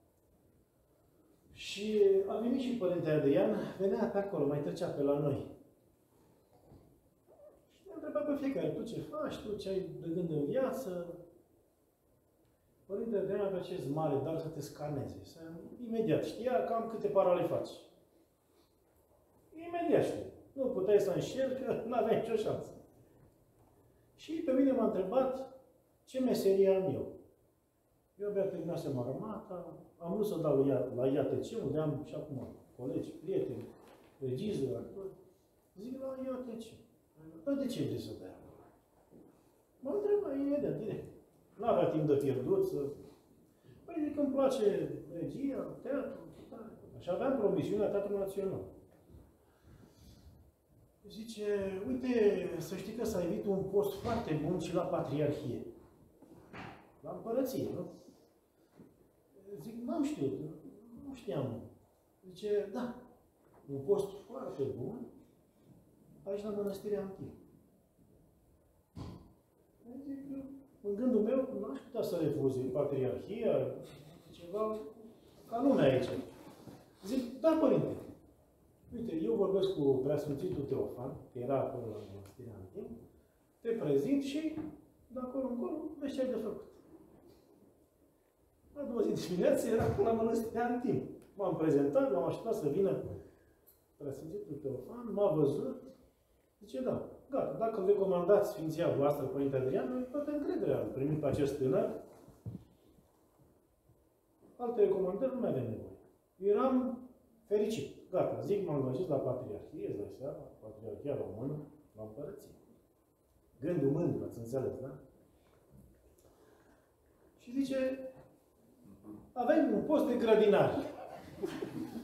Și a venit și Părintele Adrian, venea pe acolo, mai trecea pe la noi. Și ne-a întrebat pe fiecare, tu ce faci, tu ce ai de gând în viață? Părintele Adrian avea acest mare dar să te scaneze. Imediat știa cam câte parale faci. Imediat știu. Nu puteai să înșel, că nu aveai nicio șansă. Și pe mine m-a întrebat ce meserie am eu. Eu abia terminasem armata, am vrut să dau la IATC, unde am și acum colegi, prieteni, regizori, actori. Zic la IATC. Păi de ce vrei să dai acolo? Mă întreba imediat, direct. Nu avea timp de pierdut să... Păi zic că îmi place regia, teatru, și aveam promisiunea Teatrul Național. Zice, uite, să știi că s-a evit un post foarte bun și la Patriarhie. La Împărăție, nu? Zic, n-am știut, nu știam. Zice, da, un post foarte bun aici la Mănăstirea Antim. Zic, în gândul meu, n-aș putea să refuze Patriarhia, ceva ca lumea aici. Zic, da, Părinte. Uite, eu vorbesc cu Preasfințitul Teofan, că era acolo la Mănăstirea Antim, te prezint și de acolo încolo vezi ce ai de făcut. La 2 zi dimineață era la Mănăstirea Antim. M-am prezentat, l-am așteptat să vină Preasfințitul Teofan, m-a văzut, zice, da, gata, dacă îl recomandați Sfinția voastră, Părinte Adrian, noi toată încrederea am primit pe acest tânăr. Alte recomandări nu mai avem nevoie. Eram fericit. Gata, zic, m-am gândit la Patriarhie, îți dai seama, Patriarhia Română, la Împărăție. Gândul mândru, ați înțeles, da? Și zice, avem un post de grădinar.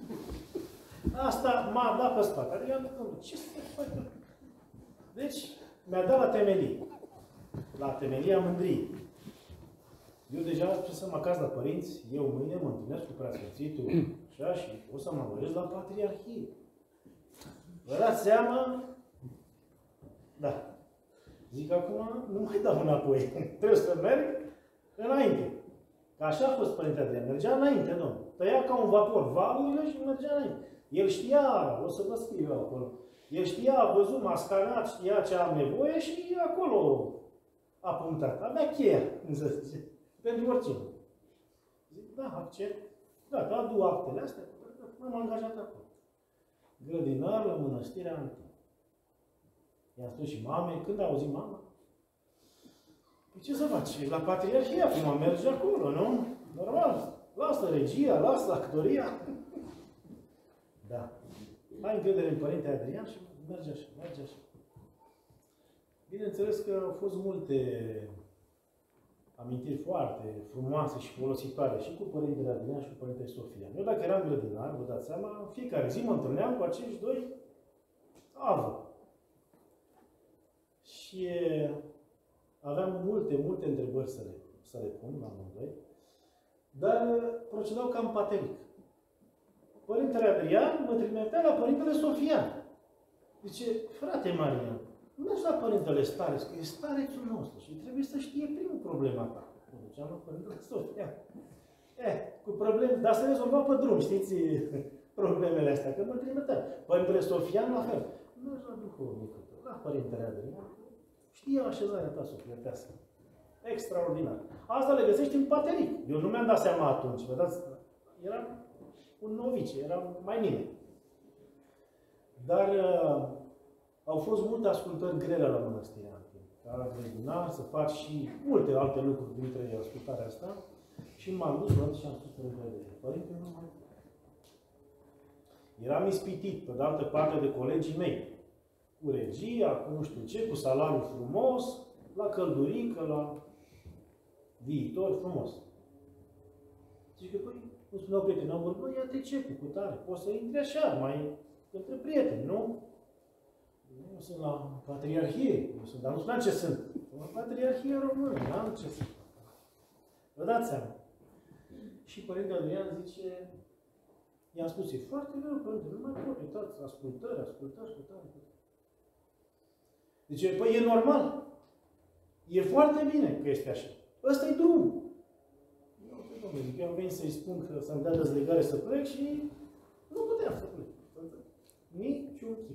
Asta m-a dat pe spate. Adică, ce să facă? Deci, mi-a dat la temelie. La temelia mândriei. Eu deja să acasă la părinți, eu mâine mă întâlnesc cu preasfințitul așa, și o să mă învăț la Patriarhie. Vă dați seama? Da. Zic acum, nu mai dau înapoi. Trebuie să merg înainte. Că așa a fost Părinte Adrian. Mergea înainte, domnule. Tăia ca un vapor valurile și mergea înainte. El știa, o să vă scriu eu acolo. El știa, a văzut, m-a scanat, știa ce am nevoie și acolo a punctat. Avea cheia, cum să zice. Pentru oricine. Zic, da, accept. Gata, adu actele astea. M-am angajat acolo. Grădinar la Mănăstirea Antin. I-am spus și mamei, când a auzit mama? Păi ce să faci? La Patriarhie acum merge acolo, nu? Normal. Lasă regia, lasă actoria. Da. Ai încredere în Părinte Adrian și merge așa, merge așa. Bineînțeles că au fost multe amintiri foarte frumoase și folositoare și cu Părintele Adrian și cu Părintele Sofia. Eu dacă eram grădinar, vă dați seama, în fiecare zi mă întâlneam cu acești doi avă. Și aveam multe întrebări să le pun la amândoi, dar procedau cam pateric. Părintele Adrian mă trimitea la Părintele Sofian. Zice, frate Marian, nu mergi la Părintele Stareț, că e starețul nostru și trebuie să știe primul problema ta. Mă duceam la Părintele Sofian. Cu probleme, dar se rezolva pe drum, știți, problemele astea, că mă trimitea. Părintele Sofian la fel. Nu mergi la duhovnicul tău, la Părintele Adrian. Știe așezarea ta sufletească. Extraordinar. Asta le găsești în pateric. Eu nu mi-am dat seama atunci, vă dați, eram un novice, eram mai nimeni. Dar au fost multe ascultări grele la Mănăstirea Antin. Ca grădinar, să faci și multe alte lucruri dintre ascultarea asta. Și m-am dus și am spus Părinte, nu mai. Eram ispitit, pe de altă parte, de colegii mei. Cu regia, cu nu știu ce, cu salariu frumos, la căldurică, la viitor frumos. Zici că, păi, îmi spuneau prietenii, am vorbit, băi, ia-te ce cu tare, poți să intri așa, mai între prieteni, nu? Eu sunt la Patriarhie, dar nu spuneam ce sunt. La Patriarhie Română, n-am ce să fac. Vă dați seama. Și Părintele Adrian zice, i-am spus, e foarte greu, Părinte, nu mai pot, uitați, ascultări. Zice, păi e normal. E foarte bine că este așa. Ăsta e drumul. Eu am venit să-i spun că să-mi dea dezlegare să plec și nu puteam să plec. Niciun chip.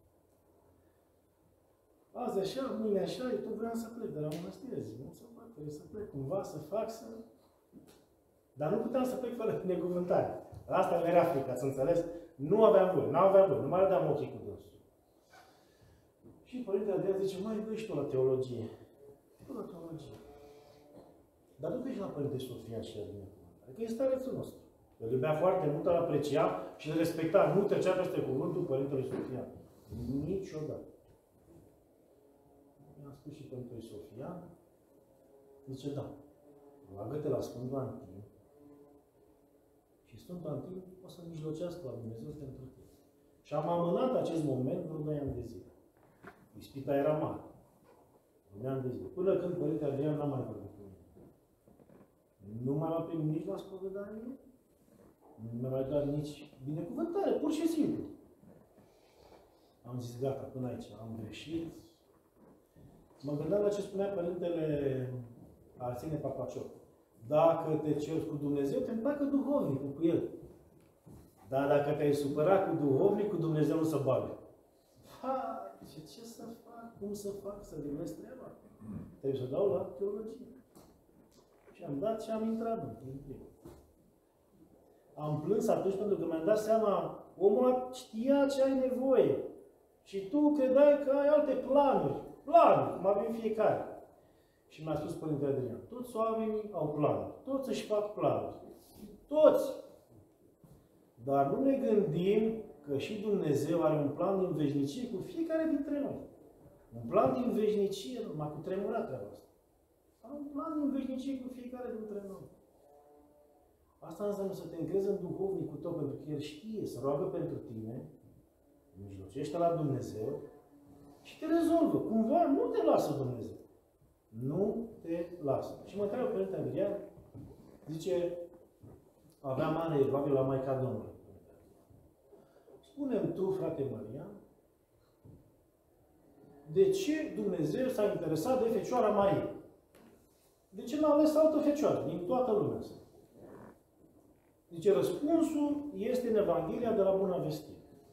Azi așa, mâine așa, eu tot vreau să plec de la Mănăstire. Zic, nu să fac, trebuie să plec cumva, să fac, să... Dar nu puteam să plec fără binecuvântare. Asta mi era frică, ați înțeles? Nu aveam voie, n-aveam voie, nu mai dădeam ochii cu dânsul. Și Părintele Adrian zice, mai băi și tu la teologie. Tu la teologie. Dar du-te și la Părinte Sofia și Adrian. Adică e starețul nostru. Îl iubea foarte mult, îl aprecia și îl respecta. Nu trecea peste cuvântul Părintele Sofia. Niciodată. I-am spus și Părintele Sofia. Zice, da. Roagă-te la Sfântul Antin. Și Sfântul Antin o să mijlocească la Dumnezeu pentru tine. Și am amânat acest moment vreo 2 ani de zile. Ispita era mare. 2 ani de zile. Până când Părintele Adrian n-a mai vorbit cu mine. Nu m-a luat primit nici la spovedanie, nu mi-a mai dat nici binecuvântare, pur și simplu. Am zis, gata, până aici, am greșit. Mă gândeam la ce spunea Părintele Arsenie Papacioc. Dacă te ceri cu Dumnezeu, te împacă duhovnicul cu el. Dar dacă te-ai supărat cu duhovnicul, Dumnezeu nu se bagă. Ce să fac? Cum să fac? Să gândesc treaba? Trebuie să dau la teologie. Și am dat și am intrat în primul. Am plâns atunci pentru că mi-am dat seama, omul ăla știa ce ai nevoie. Și tu credeai că ai alte planuri. Planuri, cum avem fiecare. Și mi-a spus Părintele Adrian, toți oamenii au planuri. Toți își fac planuri. Toți. Dar nu ne gândim că și Dumnezeu are un plan din veșnicie cu fiecare dintre noi. Un plan din veșnicie, m-a cutremurat treaba asta. Are un plan din veșnicie cu fiecare dintre noi. Asta înseamnă să te încrezi în duhovnicul tău, pentru că el știe să roagă pentru tine, mijlocește la Dumnezeu Și te rezolvă. Cumva nu te lasă Dumnezeu. Nu te lasă. Și mă întreabă Părinte Adrian, zice, avea mare evlavie la Maica Domnului. Spune-mi tu, frate Marian, de ce Dumnezeu s-a interesat de Fecioara Maria? De ce n-a ales altă fecioară din toată lumea asta? Zice, răspunsul este în Evanghelia de la Buna Vestire.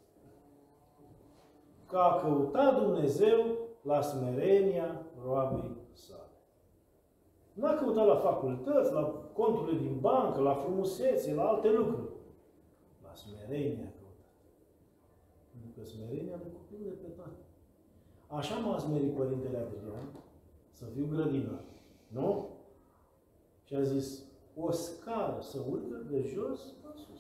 Că a căutat Dumnezeu la smerenia roabei sale. N-a căutat la facultăți, la conturile din bancă, la frumusețe, la alte lucruri. La smerenia a căutat. Pentru că smerenia le cuprinde pe toate. Așa m-a smerit Părintele Adrian să fiu grădinar. Nu? Și a zis, o scară să urcă de jos în sus.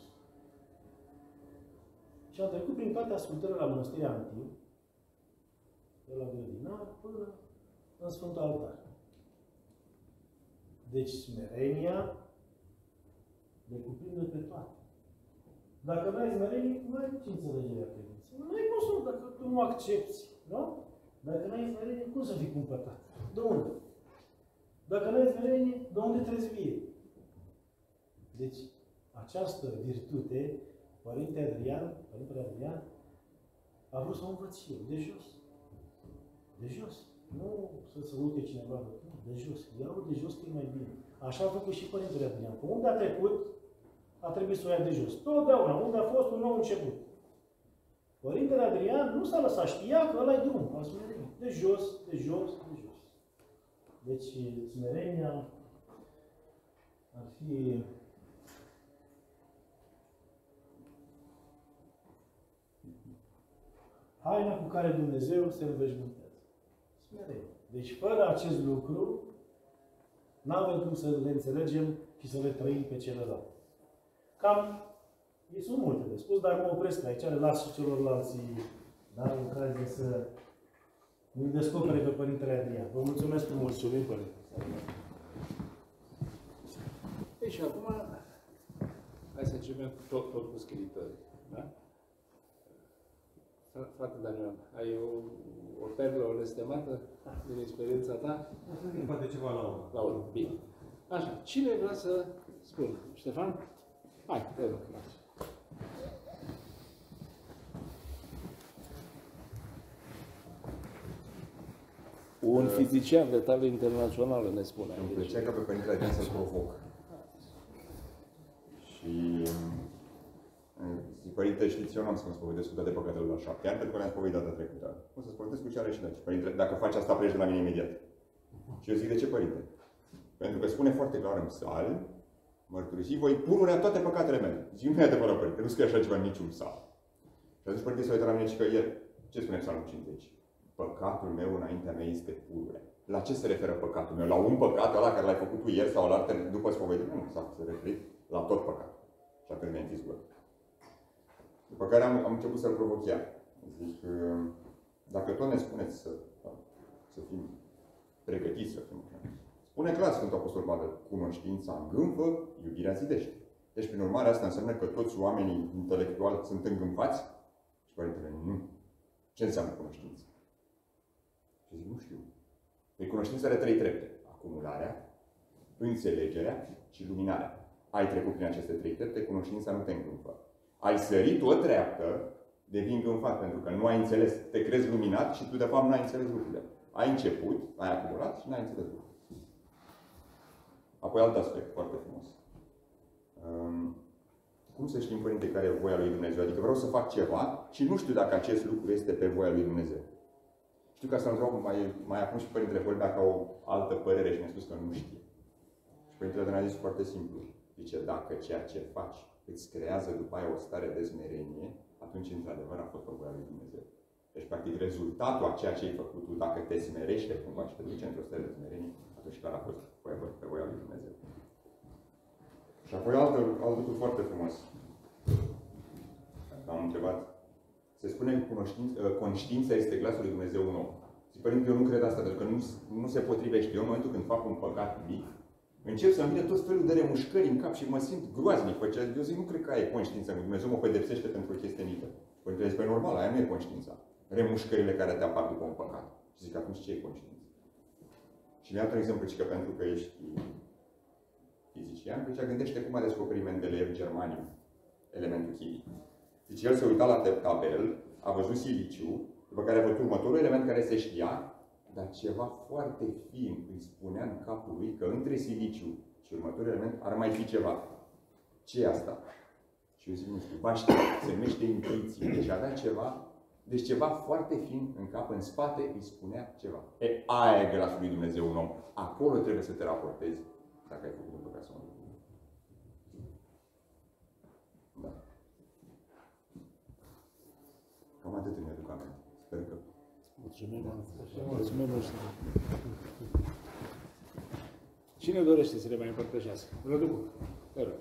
Și a trecut prin toate ascultările la Mănăstirea Antiu, de la grădinar până în Sfântul Altar. Deci smerenia le cuprinde pe toate. Dacă nu ai smerenie, nu ai ce înțelegerea credinței. Nu ai cum să, dacă tu nu accepti, nu? Dacă nu ai smerenie, cum să fii cumpătat? De unde? Dacă nu ai smerenie, de unde trebuie vie? Deci, această virtute, Părintele Adrian, a vrut să o învăț și eu, de jos. De jos. Nu să se uite cineva, de jos. Iau de jos că e mai bine. Așa a făcut și Părintele Adrian. Că unde a trecut, a trebuit să o ia de jos. Totdeauna, unde a fost un nou început. Părintele Adrian nu s-a lăsat, știa că ăla-i drum, al smereniei. De jos, de jos, de jos. Deci, smerenia ar fi haina cu care Dumnezeu se înveșmântează. Smerenie. Deci, fără acest lucru, n-avem cum să le înțelegem și să le trăim pe celălalt. Cam, sunt multe de spus, dar mă opresc aici, le las și celorlalți, dar ocazie să îl descopere pe Părintele Adrian. Vă mulțumesc frumos. Mulțumim, Părinte. Ei, și acum, hai să începem tot cu scriitorii. Da? Frate Daniel, ai o perlă, o nestemată din experiența ta? Poate ceva la urmă. La urmă, bine. Așa, cine vrea să spună? Ștefan? Hai, te rog. Un fizician de talie internațională ne spune. Îmi plăcea ca pe Părintele Adrian să-l provoc. Și zic, Părinte, știți, eu n-am să mă spovedesc cu toate păcatele la 7 ani, pentru că le-am spovedit data trecută. O să spovedesc cu ce are și de aici. Părinte, dacă faci asta, pleci de la mine imediat. Și eu zic, de ce, Părinte? Pentru că spune foarte clar în psalm, mărturisi, voi pururea toate păcatele mele. Zic, nu e adevărat, Părinte, nu scrie așa ceva în niciun psalm. Și atunci Părinte se uită la mine și că el, ce spune psalmul 50? Păcatul meu înaintea mea este pururea. La ce se referă păcatul meu? La un păcat ăla care l-ai făcut tu ieri sau la alte după spovedire? Nu, se referă la tot păcatul. Și atunci mi-a închis gura. După care am început să-l provoc chiar. Zic, dacă tot ne spuneți să fim pregătiți, să fim așa. Spune clar Sfântul Apostol Pavel, cunoștința îngânfă, iubirea zidește. Deci, prin urmare, asta înseamnă că toți oamenii intelectuali sunt îngânfați? Și Părintele, nu. Ce înseamnă cunoștință? Și zic, nu știu. Păi cunoștința are 3 trepte. Acumularea, înțelegerea și luminarea. Ai trecut prin aceste 3 trepte, cunoștința nu te îngânfă. Ai sărit o treaptă, devii îngânfat, pentru că nu ai înțeles. Te crezi luminat și tu, de fapt, nu ai înțeles lucrurile. Ai început, ai acumulat și nu ai înțeles lucrurile. Apoi alt aspect foarte frumos. Cum să știm, Părinte, care e voia lui Dumnezeu? Adică vreau să fac ceva și nu știu dacă acest lucru este pe voia lui Dumnezeu. Știu că să-l rog, mai acum și Părintele Vorbea ca o altă părere și mi-a spus că nu știe. Și Părintele Adrian a zis foarte simplu. Zice, dacă ceea ce faci îți creează după aia o stare de smerenie, atunci, într-adevăr, a fost pe voia lui Dumnezeu. Deci, practic, rezultatul a ceea ce ai făcut tu, dacă te smerește cumva și te duce într-o stare de smerenie, atunci clar a fost pe voia lui Dumnezeu. Și apoi alt lucru foarte frumos. Am întrebat. Se spune că conștiința este glasul lui Dumnezeu în om. Zic, Părinte, eu nu cred asta, pentru că nu se potrivește. Eu, în momentul când fac un păcat mic, încep să-mi vine tot felul de remușcări în cap și mă simt groaznic. Eu zic, nu cred că ai conștiință, că Dumnezeu mă pedepsește pentru o chestie mică. Părintele zice, normal, aia nu e conștiința. Remușcările care te apar după un păcat. Și zic, atunci ce e conștiință? Și mi-a dat un exemplu, că pentru că ești fizician, deci gândește cum a descoperit Mendeleev germanium, elementul chimic. Deci el s-a uitat la tabel, a văzut siliciu, după care a văzut următorul element care se știa, dar ceva foarte fin îi spunea în capul lui că între siliciu și următorul element ar mai fi ceva. Ce e asta? Și eu zic, nu știu, baștia, se numește intuiție. Deci avea ceva, deci ceva foarte fin în cap, în spate, îi spunea ceva. Aia e glasul lui Dumnezeu, un om. Acolo trebuie să te raportezi dacă ai făcut un păcat sau nu. Da. Cam atât îmi aduc aminte. Sper că... Mulțumim mult. Cine dorește să le mai împărtășească? Răducu, te rog.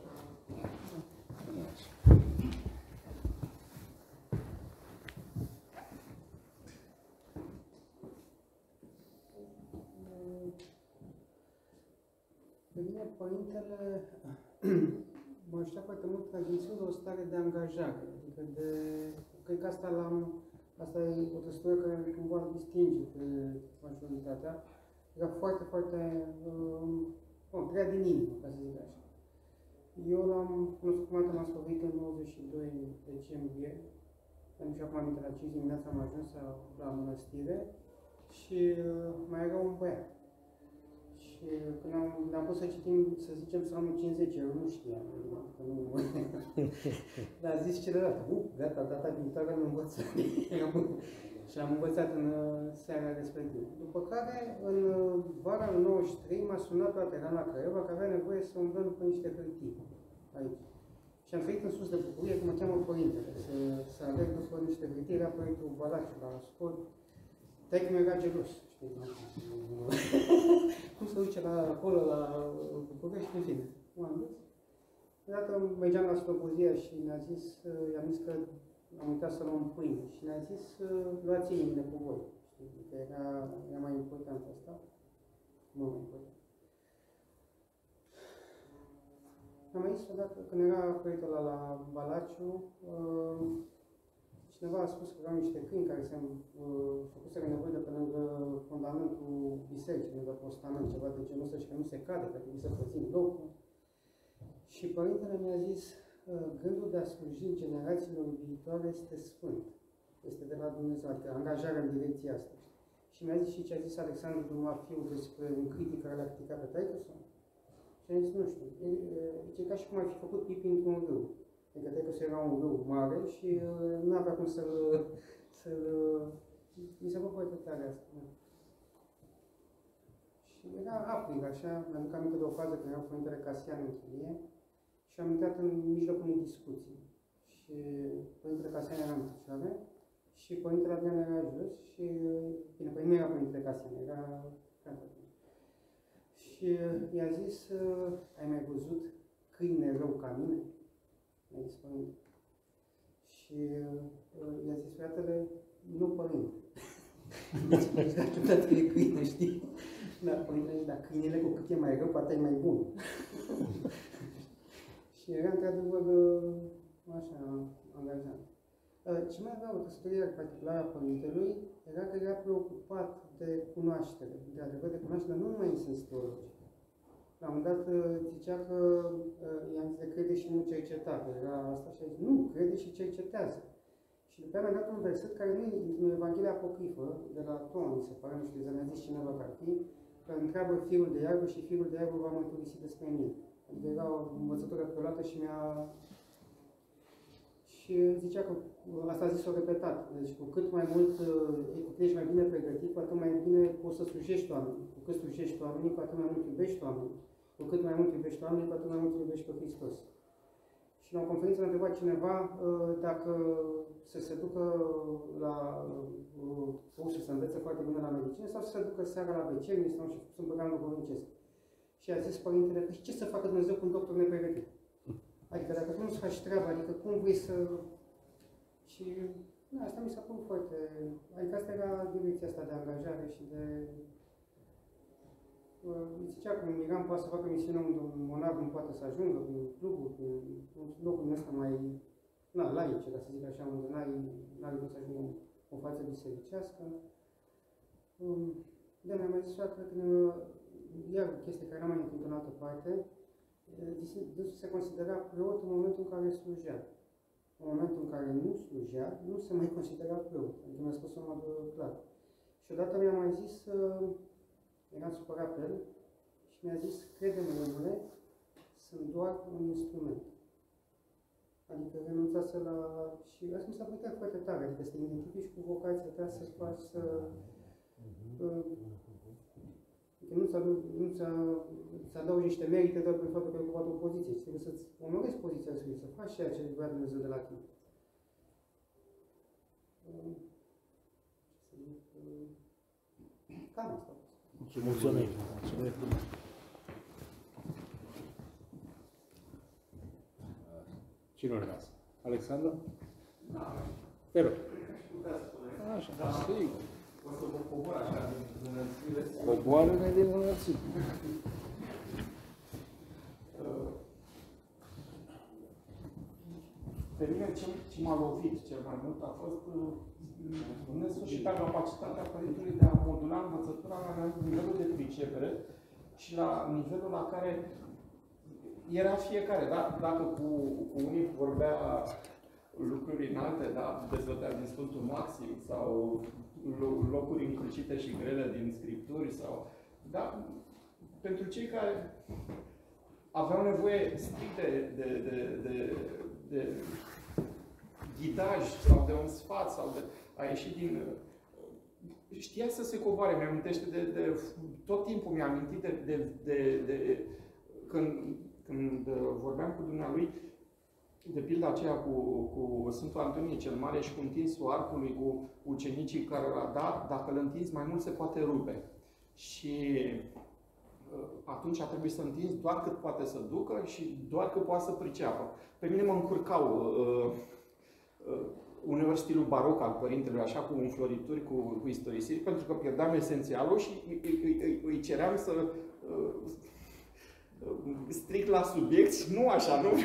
Pe mine, părintele mă ajută foarte mult transmițând o stare de angajare. Adică cred că asta e o trăsătură care cumva îl distinge pe majoritatea. Era foarte, foarte, treia din inimă, ca să zic așa. Eu l-am cunoscut prima dată, m-am spovedit în 92 decembrie, pentru că acum aminte, la 5 dimineața am ajuns la mănăstire și mai era un băiat. Și când am pus să citim, să zicem, Psalmul 50, eu nu știam, că nu... Dar a zis celălalt, gata, data viitoare îl învăță. Și l-am învățat în seara respectivă. După care, în vara 93, m-a sunat la Teran la Craiova, că avea nevoie să umblăm după niște hârtii aici. Și am trăit în sus de bucurie, cum mă cheamă părintele, să alerg după niște hârtii, era proiectul Balaciu la sport. Taică-mi era gelos, știi? Cum se duce acolo, la București, în fine. M-am dus. Odată mergeam la Slobozia și i-am zis că am uitat să luăm pâine. Și ne-a zis, luați inimile cu voi. Știi? Că era mai important asta. Mult mai important. Am mai zis odată, când era proiectul ăla la Balaciu, cineva a spus că erau niște câini care se făcuseră nevoie de pe lângă fundamentul bisericii, lângă postament, ceva de genul ăsta și că nu se cade, că trebuie să păzim locul. Și părintele mi-a zis, gândul de a sluji generațiilor viitoare este sfânt. Este de la Dumnezeu, adică angajarea în direcția asta. Și mi-a zis și ce a zis Alexandru Dumas Fiu despre un critic care l-a criticat pe taică-su. Și am zis, nu știu, e ca și cum ar fi făcut pipi într-un râu. Adică taică-su era un râu mare și nu avea cum să-l... Mi se făcut foarte tare asta. Da. Și era aprig, așa, mi-aduc aminte de o fază când era Părintele Casian în chilie și am intrat în mijlocul unei discuții. Și Părintele Casian era în picioare și Părintele Adrian era jos și, bine, păi nu era Părintele Casian, era Cantătul. Și i-a zis, ai mai văzut câine rău ca mine? Mi-a zis Părinte. Și i-a zis fratele, nu Părinte. Deci, dacă toate e câine, știi? Da, Părintele, dar câinele cu cât e mai rău, poate e mai bun. Și era într-adevăr așa, angajant. Ce mai avea o trăsătură particulară a Părintelui era că era preocupat de cunoaștere, de adevăr de cunoaștere, dar nu numai în sens teologic. La un moment dat zicea că i-am zis de crede și nu cerceta, că era asta și a zis, nu, crede și cercetează. Și după aceea mi-a dat un verset care nu e în Evanghelia Apocrifă, de la Ton, mi se pare, nu știu, mi-a zis cineva că ar fi, că întreabă firul de iarbă și firul de iarbă va mărturisi despre mine. Adică era o învățătură preluată și și zicea că, asta a zis-o repetat, deci cu cât mai mult, cu cât ești mai bine pregătit, cu atât mai bine poți să slujești oamenii. Cu cât slujești oamenii, cu atât mai mult iubești oamenii. Cu cât mai mult iubești oamenii, cu atât mai mult iubești pe Hristos. Și la o conferință a întrebat cineva dacă se ducă la cursul să învețe foarte bine la medicină sau să se ducă seara la vecernie sau și sunt programul duhovnicesc. Și a zis Părintele, că ce să facă Dumnezeu cu un doctor nepregătit? Adică dacă tu nu-ți faci treaba, adică cum vrei să... Și da, asta mi s-a părut foarte... Adică asta era direcția asta de angajare și de... Zicea că un migrant poate să facă misiune unde un monar nu poate să ajungă, prin clubul, prin locul ăsta mai... laice, ca să zic așa, unde n-ai cum să ajungă o față bisericească. Da, mi-am mai zis, cred că iar o chestie care n-am mai întâlnit în altă parte, dânsul se considera preot în momentul în care slujea. În momentul în care nu slujea, nu se mai considera preot. Adică mi-a spus în mod clar. Și odată mi-a mai zis, eram supărat pe el, și mi-a zis, crede-mă, omule, sunt doar un instrument. Adică renunțase la... Și asta mi s-a părut foarte tare, adică să te identifici cu vocația ta, să-ți faci să... nu-ți adaugi niște merite doar prin faptul că ai ocupat o poziție. Și trebuie să-ți onorezi poziția respectivă, să faci ceea ce vrea Dumnezeu de la tine. Cam asta. Mulțumim. Cine urmează? Alexandru? Da. Te rog. Așa, sigur. O să vă cobor așa din înălțime. Coboară-ne din înălțime. Pe mine ce m-a lovit cel mai mult a fost nesfârșita capacitatea părintului de a modula învățătura la nivelul de pricepere și la nivelul la care era fiecare. Da? Dacă cu unii vorbea lucruri înalte, da? Dezvățea din Sfântul Maxim sau locuri încrucite și grele din Scripturi sau... Da? Pentru cei care aveau nevoie strict de ghidaj sau de un sfat sau de a ieși din... Știa să se coboare, mi-amintește de tot timpul mi-a amintit de când vorbeam cu dumnealui, de pilda aceea cu Sfântul Antonie cel Mare și cu întinsul arcului cu ucenicii care da, dacă îl întinzi mai mult se poate rupe. Și atunci a trebuit să întinzi doar cât poate să ducă și doar cât poate să priceapă. Pe mine mă încurcau uneori stilul baroc al părintelui, așa cu înflorituri, cu istorisiri, pentru că pierdeam esențialul și îi ceream să strict la subiect, nu așa, nu?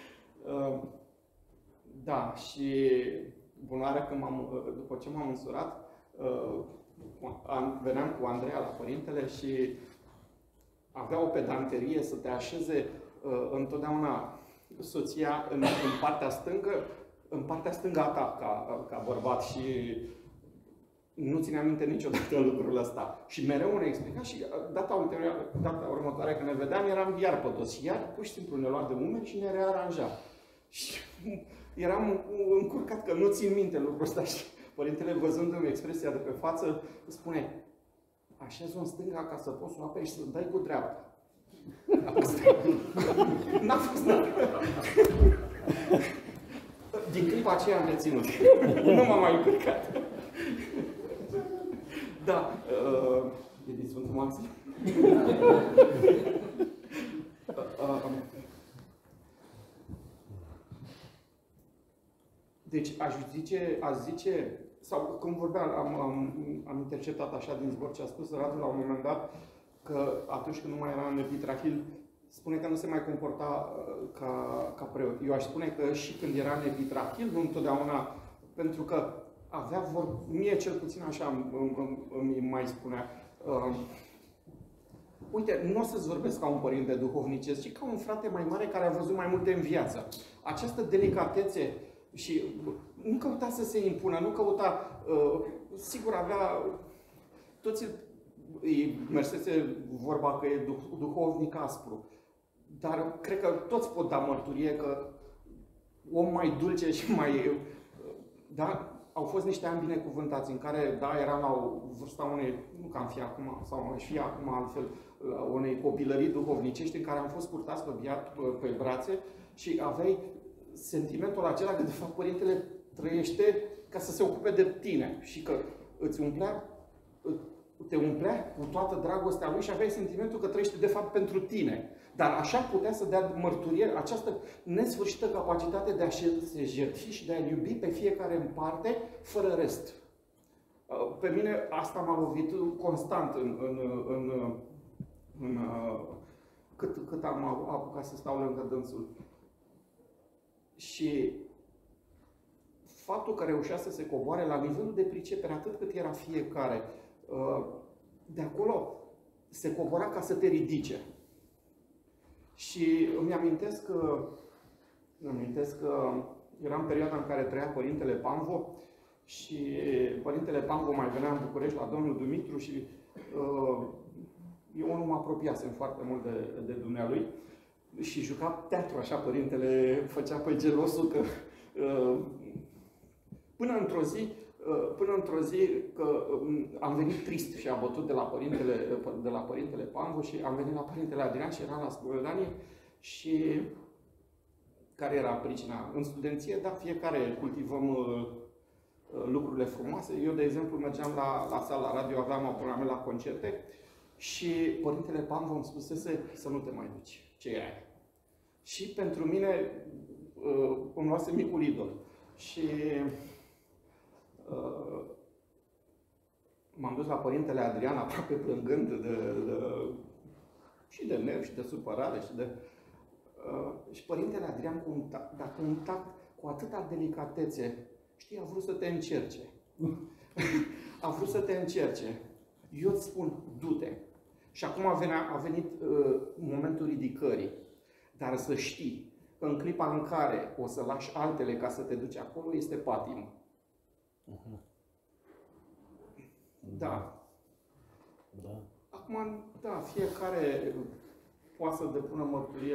Da, și bunoare că după ce m-am însurat, veneam cu Andreea la părintele și avea o pedanterie să te așeze întotdeauna soția în partea stângă a ta ca bărbat și nu ținea minte niciodată lucrul ăsta. Și mereu ne explica și data următoare când ne vedeam eram iar pe toți și iar pur și simplu ne lua de umeri și ne rearanja. Și eram încurcat că nu țin minte lucrul ăsta și părintele, văzându-mi expresia de pe față, spune: așez-o în stânga ca să poți să o apeși și să dai cu dreapta. N-a fost din clipa aceea am reținut. Nu m-am mai încurcat. Da. E din Sfântul Maxim. Deci aș zice, sau cum vorbeam, am interceptat așa din zbor ce a spus Radu la un moment dat, că atunci când nu mai era în epitrahil, spune că nu se mai comporta ca preot. Eu aș spune că și când era în epitrahil, nu întotdeauna, pentru că avea mie cel puțin așa îmi mai spunea, uite, nu o să-ți vorbesc ca un părinte duhovnicesc, ci ca un frate mai mare care a văzut mai multe în viață. Această delicatețe și nu căuta să se impună, nu căuta, sigur avea, toți îi mersese vorba că e duhovnic aspru, dar cred că toți pot da mărturie că om mai dulce și mai, da, au fost niște ani binecuvântați în care, da, eram la o vârsta unei, nu că am fi acum, sau aș fi acum altfel, la unei copilării duhovnicești în care am fost purtați pe brațe și aveai sentimentul acela că de fapt părintele trăiește ca să se ocupe de tine și că te umplea cu toată dragostea lui și aveai sentimentul că trăiește de fapt pentru tine. Dar așa putea să dea mărturie, această nesfârșită capacitate de a se jertfi și de a iubi pe fiecare în parte, fără rest. Pe mine asta m-a lovit constant cât am apucat să stau lângă dânsul. Și faptul că reușea să se coboare la nivelul de pricepere, atât cât era fiecare, De acolo se cobora ca să te ridice. Și îmi amintesc că era în perioada în care trăia Părintele Panvo și Părintele Panvo mai venea în București la domnul Dumitru și eu nu mă apropiasem foarte mult de dumnealui și juca teatru, așa, Părintele făcea pe gelosul că până într-o zi că am venit trist și abătut de la Părintele Panvo și am venit la Părintele Adrian și era la spovedanie și care era pricina? În studenție, da, fiecare cultivăm lucrurile frumoase. Eu, de exemplu, mergeam la sala radio, aveam abonament la concerte și Părintele Panvo îmi spusese să nu te mai duci. Ce e aia? Și pentru mine îmi luase micul idol. Și m-am dus la Părintele Adrian aproape plângând și de nervi și de supărare și Părintele Adrian cu un tact cu atâta delicatețe, știi, a vrut să te încerce. A vrut să te încerce. Eu îți spun, du-te. Și acum a venit momentul ridicării. Dar să știi că în clipa în care o să lași altele ca să te duci acolo, este patimă. Da. Acum, da, fiecare poate să depună mărturie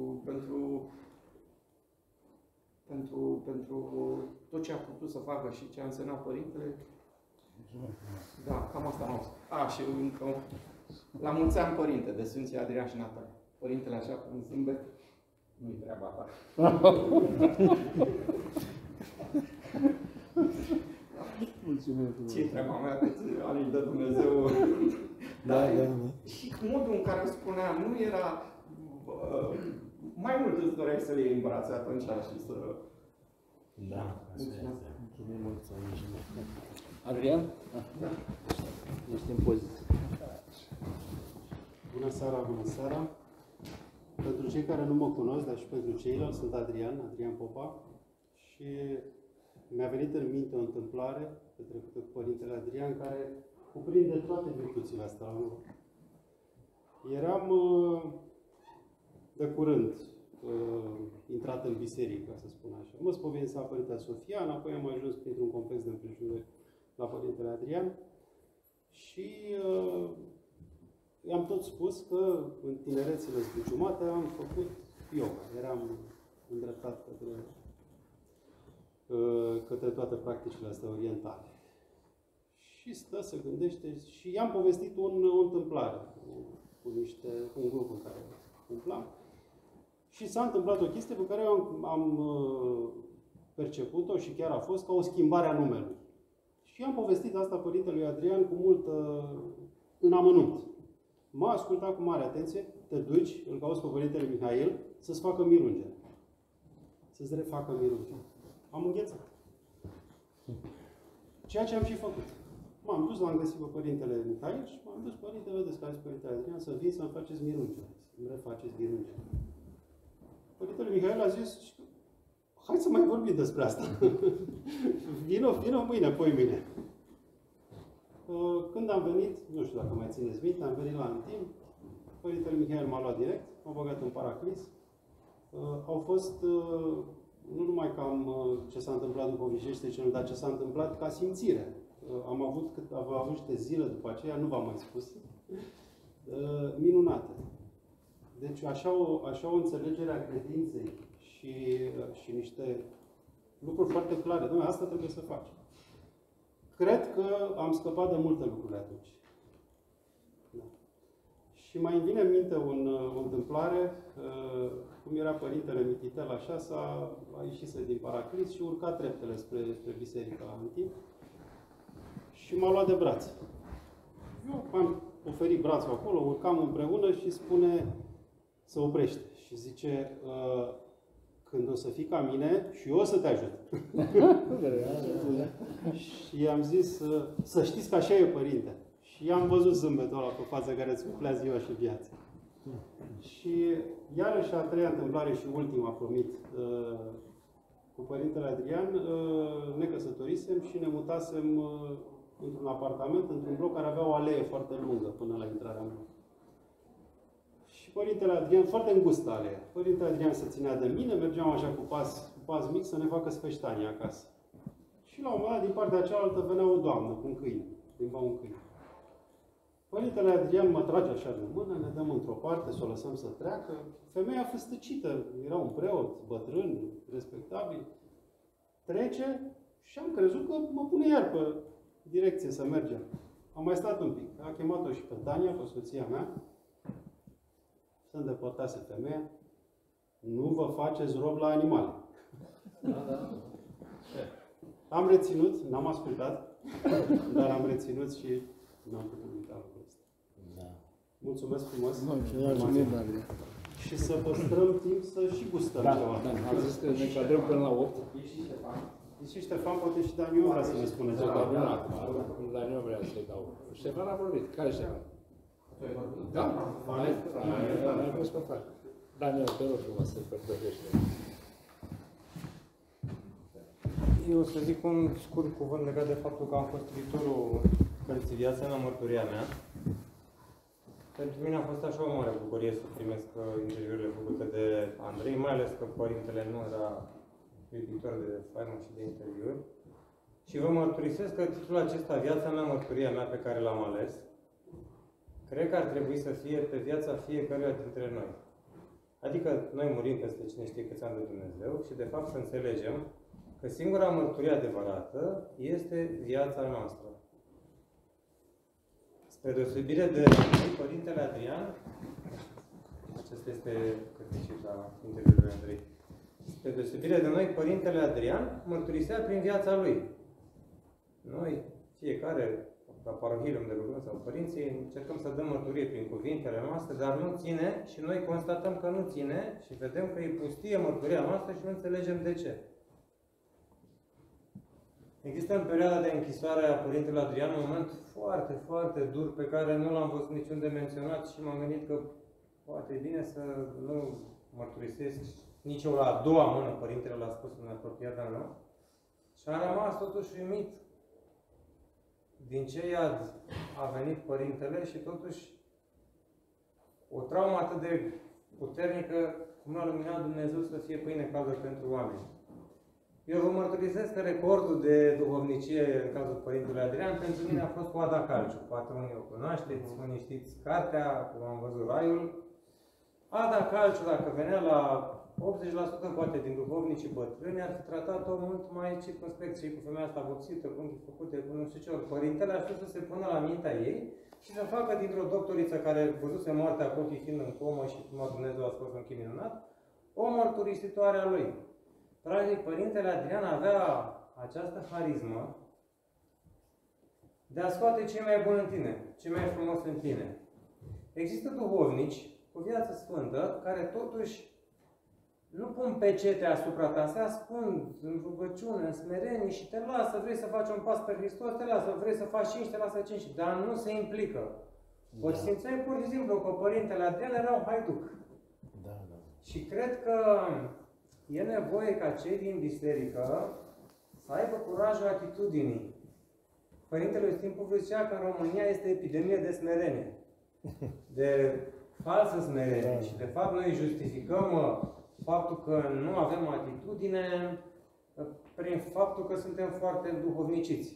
pentru tot ce a putut să facă și ce a însemnat Părintele. Da, cam asta am spus. Și încă la mulți ani, Părinte, de Sfinții Adrian și Natalia. Părintele, așa cum zâmbet, nu-i treaba ta. Ce-i treaba mea, cât ani îi dă Dumnezeu. Da. Și modul în care îmi spunea, nu era... mai mult îți doreai să le iei în brațe atunci și să... Da. Adrian? Da. Ești în poziție. Bună seara, bună seara! Pentru cei care nu mă cunosc, dar și pentru ceilalți, sunt Adrian Popa și mi-a venit în minte o întâmplare petrecută cu Părintele Adrian care cuprinde toate virtuțile astea. Eram de curând intrat în biserică, să spun așa. Mă spovedesc la Părintele Sofian, apoi am ajuns printr-un complex de împrejurări la Părintele Adrian și i-am tot spus că în tinerețile zbuciumate am făcut yoga. Eram îndreptat către toate practicile astea orientale. Și stă, se gândește și i-am povestit o întâmplare cu un grup în care umplam. Și s-a întâmplat o chestie pe care am perceput-o și chiar a fost ca o schimbare a numelui. Și am povestit asta Părintelui Adrian cu multă în amănunt. M-a ascultat cu mare atenție, te duci, îl cauți pe Părintele Mihail să-ți facă mirungere. Să-ți refacă mirungere. Am înghețat. Ceea ce am și făcut. M-am dus, l-am găsit pe Părintele Mihail și m-am dus, Părinte, vedeți că a zis Părintele Adrian să vin să-mi faceți mirungere. Să-mi refaceți mirungere. Părintele Mihail a zis, hai să mai vorbim despre asta. Vino mâine, poimâine. Când am venit, nu știu dacă mai țineți minte, am venit la timp, Părintele Mihail m-a luat direct, m-a băgat în paraclis. Au fost, nu numai cam ce s-a întâmplat după Vijește, dar ce s-a întâmplat ca simțire. Am avut niște zile după aceea, nu v-am mai spus, minunate. Deci așa o înțelegere a credinței și niște lucruri foarte clare. Dom'le, asta trebuie să faci. Cred că am scăpat de multe lucruri atunci. Da. Și mai îmi vine în minte o întâmplare, cum era Părintele Mititel, așa, a ieșit din paraclis și urca treptele spre biserica în timp și m-a luat de braț. Eu am oferit brațul acolo, urcam împreună și spune, se oprește și zice, când o să fii ca mine și eu o să te ajut. Și i-am zis, să știți că așa e, Părinte. Și i-am văzut zâmbetul ăla pe fața care îți umplea ziua și viața. Și iarăși a treia întâmplare și ultima, promit, cu Părintele Adrian, ne căsătorisem și ne mutasem într-un apartament, într-un bloc care avea o alee foarte lungă până la intrarea în bloc. Și Părintele Adrian, foarte îngustă aleea. Părintele Adrian se ținea de mine, mergeam așa cu pas mic să ne facă sfeștanii acasă. Și la un moment dat, din partea cealaltă, venea o doamnă cu un câine, plimba un câine. Părintele Adrian mă trage așa de mână, ne dăm într-o parte, să o lăsăm să treacă. Femeia făstăcită, era un preot, bătrân, respectabil. Trece și am crezut că mă pune iar pe direcție să mergem. Am mai stat un pic. A chemat-o și pe Tania, pe soția mea. Se îndepărtase femeia. Nu vă faceți rob la animale. Am reținut, n-am ascultat, dar am reținut și n-am putut uita lucrul ăsta. Da. Mulțumesc frumos! Mulțumim, David! Și să păstrăm timp să și gustăm ceva. Da, am zis că ne cadrăm până la 8. E și Ștefan, poate și Daniel vrea să ne spună ceva. Daniel vrea să-i dau. Ștefan a vorbit. Care Ștefan? Da? Ai fost pe fac. Daniel, te rog frumos să-i părtășește. Eu o să zic un scurt cuvânt legat de faptul că am fost editorul cărții Viața mea, mărturia mea. Pentru mine a fost așa o mare bucurie să primesc interviurile făcute de Andrei, mai ales că părintele nu era editor de faimă și de interviuri. Și vă mărturisesc că titlul acesta, Viața mea, mărturia mea, pe care l-am ales, cred că ar trebui să fie pe viața fiecăruia dintre noi. Adică noi murim peste cine știe câți ani de Dumnezeu și de fapt să înțelegem că singura mărturie adevărată este viața noastră. Spre deosebire de Părintele Adrian, acesta este cărticița interviului Andrei, spre deosebire de noi, Părintele Adrian mărturisea prin viața lui. Noi, fiecare, la parohiile unde lucrăm sau părinții, încercăm să dăm mărturie prin cuvintele noastre, dar nu ține și noi constatăm că nu ține și vedem că e pustie mărturia noastră și nu înțelegem de ce. Există în perioada de închisoare a Părintelui Adrian un moment foarte, foarte dur pe care nu l-am văzut niciunde menționat și m-am gândit că poate e bine să nu mărturisesc nici eu la a doua mână, Părintele l-a spus în apropiat al meu. Și am rămas totuși uimit din ce iad a venit Părintele și totuși o traumă atât de puternică cum l-a luminat Dumnezeu să fie pâine caldă pentru oameni. Eu vă mărturisesc că recordul de duhovnicie în cazul Părintelui Adrian pentru mine a fost cu Ada Calciu. Poate unii o cunoașteți, unii știți cartea, cum am văzut Raiul. Ada Calciu, dacă venea la 80% poate din duhovnicii bătrâni, ar fi tratat-o mult mai circumspect și cu femeia asta vopsită, cu unghii făcute, cu nu știu ce ori. Părintele a știut să se pună la mintea ei și să facă dintr-o doctoriță care văzuse moartea cu ochii fiind în comă și cum Dumnezeu a scos un chin minunat, o mărturisitoare a lui. Practic, Părintele Adrian avea această harismă de a scoate cei mai buni în tine, cei mai frumos în tine. Există duhovnici cu viață sfântă care totuși nu pun pecete asupra ta, se ascund în rugăciune, în smerenie și te lasă, vrei să faci un pas pe Hristos, te lasă, vrei să faci 5, te lasă 5, dar nu se implică. Da. O simțeai pur și simplu că Părintele Adrian era un haiduc. Da. Și cred că e nevoie ca cei din biserică să aibă curajul atitudinii. Părintele Iustin Puflu zicea că în România este epidemie de smerenie. De falsă smerenie. Da. Și de fapt noi justificăm faptul că nu avem atitudine prin faptul că suntem foarte duhovniciți.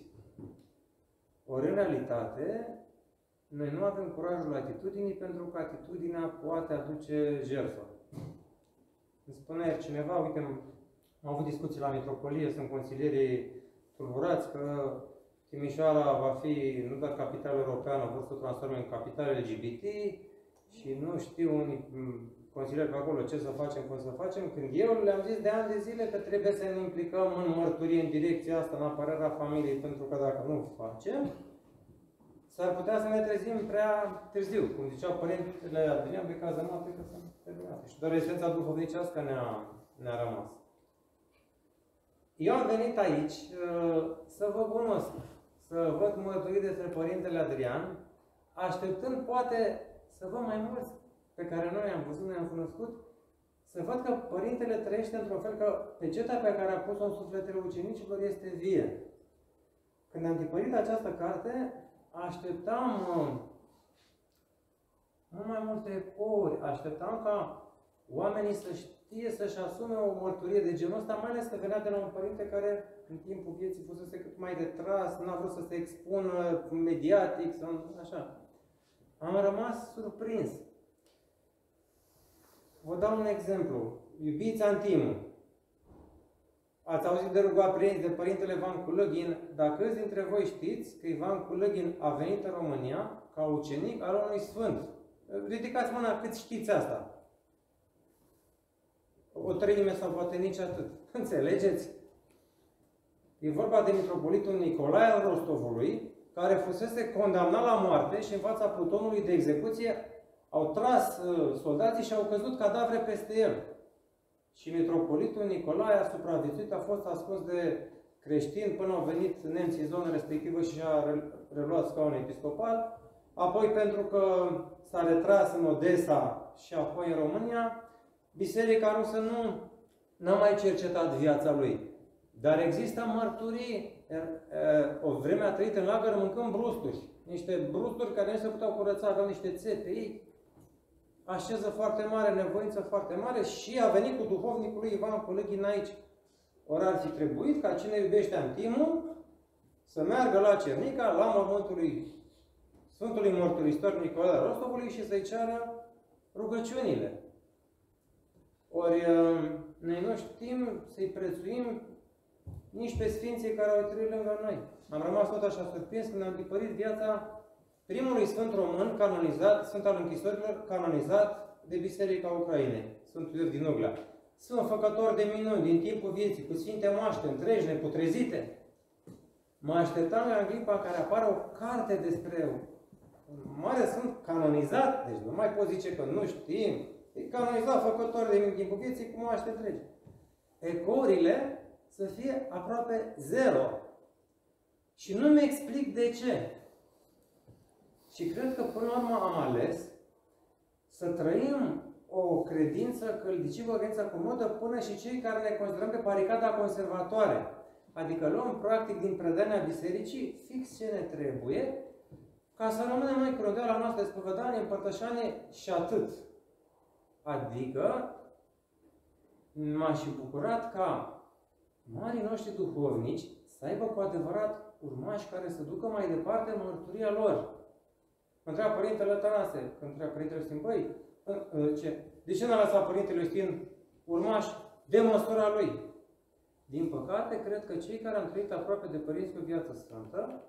Ori în realitate, noi nu avem curajul atitudinii pentru că atitudinea poate aduce jertfă. Îmi spune cineva, uite, am avut discuții la Mitropolie, sunt consilierii tulburați că Timișoara va fi nu doar capitală europeană, vor să o transforme în capitală LGBT și nu știu unii consilieri pe acolo ce să facem, cum să facem, când eu le-am zis de ani de zile că trebuie să ne implicăm în mărturie în direcția asta, în apărarea familiei, pentru că dacă nu facem, s-ar putea să ne trezim prea târziu. Cum zicea Părintele Adrian, pe cază noastră, că sunt terminate. Și doar esența duhovnicească ne-a rămas. Eu am venit aici să vă cunosc, să văd mărturii despre Părintele Adrian, așteptând poate să văd mai mulți pe care noi am văzut, ne-am cunoscut, să văd că Părintele trăiește într-un fel că peceta pe care a pus-o în sufletele ucenicilor este vie. când am tipărit această carte, așteptam mult mai multe ecouri, așteptam ca oamenii să știe să-și asume o mărturie de genul ăsta, mai ales că venea de la un părinte care în timpul vieții fusese cât mai retras, n-a vrut să se expună mediatic sau așa. Am rămas surprins. Vă dau un exemplu. Iubiți Antimu. Ați auzit de ruga prinți de Părintele Ivan Culăghin? Dacă câți dintre voi știți că Ivan Culăghin a venit în România ca ucenic al unui sfânt? Ridicați mâna cât știți asta. O treime sau poate nici atât. Înțelegeți? E vorba de mitropolitul Nicolae al Rostovului, care fusese condamnat la moarte și în fața plutonului de execuție au tras soldații și au căzut cadavre peste el. Și mitropolitul Nicolae a supraviețuit, a fost ascuns de creștini până au venit nemții în zona respectivă și a reluat scaunul episcopal. Apoi, pentru că s-a retras în Odessa și apoi în România, Biserica Rusă n-a mai cercetat viața lui. Dar există mărturii. O vreme a trăit în lagăr mâncând brusturi. Niște brusturi care nu se puteau curăța, aveau niște țepe. Ei, așeză foarte mare, nevoință foarte mare și a venit cu duhovnicul lui Ivan Culăghin aici. Ori ar fi trebuit ca cine iubește Antimul să meargă la Cernica, la mormântul lui Sfântului Mărturisitor Nicolae al Rostovului și să-i ceară rugăciunile. Ori noi nu știm să-i prețuim nici pe sfinții care au trăit lângă noi. Am rămas tot așa surprins când am tipărit viața primului sfânt român canonizat, sfânt al închisorilor, canonizat de Biserica Ucrainei, Sfântul Iov din Uglea. Sfânt făcător de minuni din timpul vieții, cu sfinte moaște, întregi, neputrezite. Mă așteptam în clipa în care apare o carte despre un mare sfânt canonizat, deci nu mai pot zice că nu știm, e canonizat făcător de timpul vieții cu moaște întregi. Ecourile să fie aproape zero. Și nu-mi explic de ce. Și cred că până la urmă am ales să trăim o credință, că îl zicem o credință comodă până și cei care ne considerăm pe baricada conservatoare. Adică luăm practic din predania bisericii fix ce ne trebuie ca să rămânem noi cu rânduiala noastră spovedanie, împărtășanie și atât. Adică m-aș fi bucurat ca marii noștri duhovnici să aibă cu adevărat urmași care să ducă mai departe mărturia lor. Întreabă Părintele Tănase, când întreabă Părintele Iustin, băi, de ce n-a lăsat Părintele Iustin urmași de măsura lui? Din păcate, cred că cei care am trăit aproape de părinți cu viață sfântă,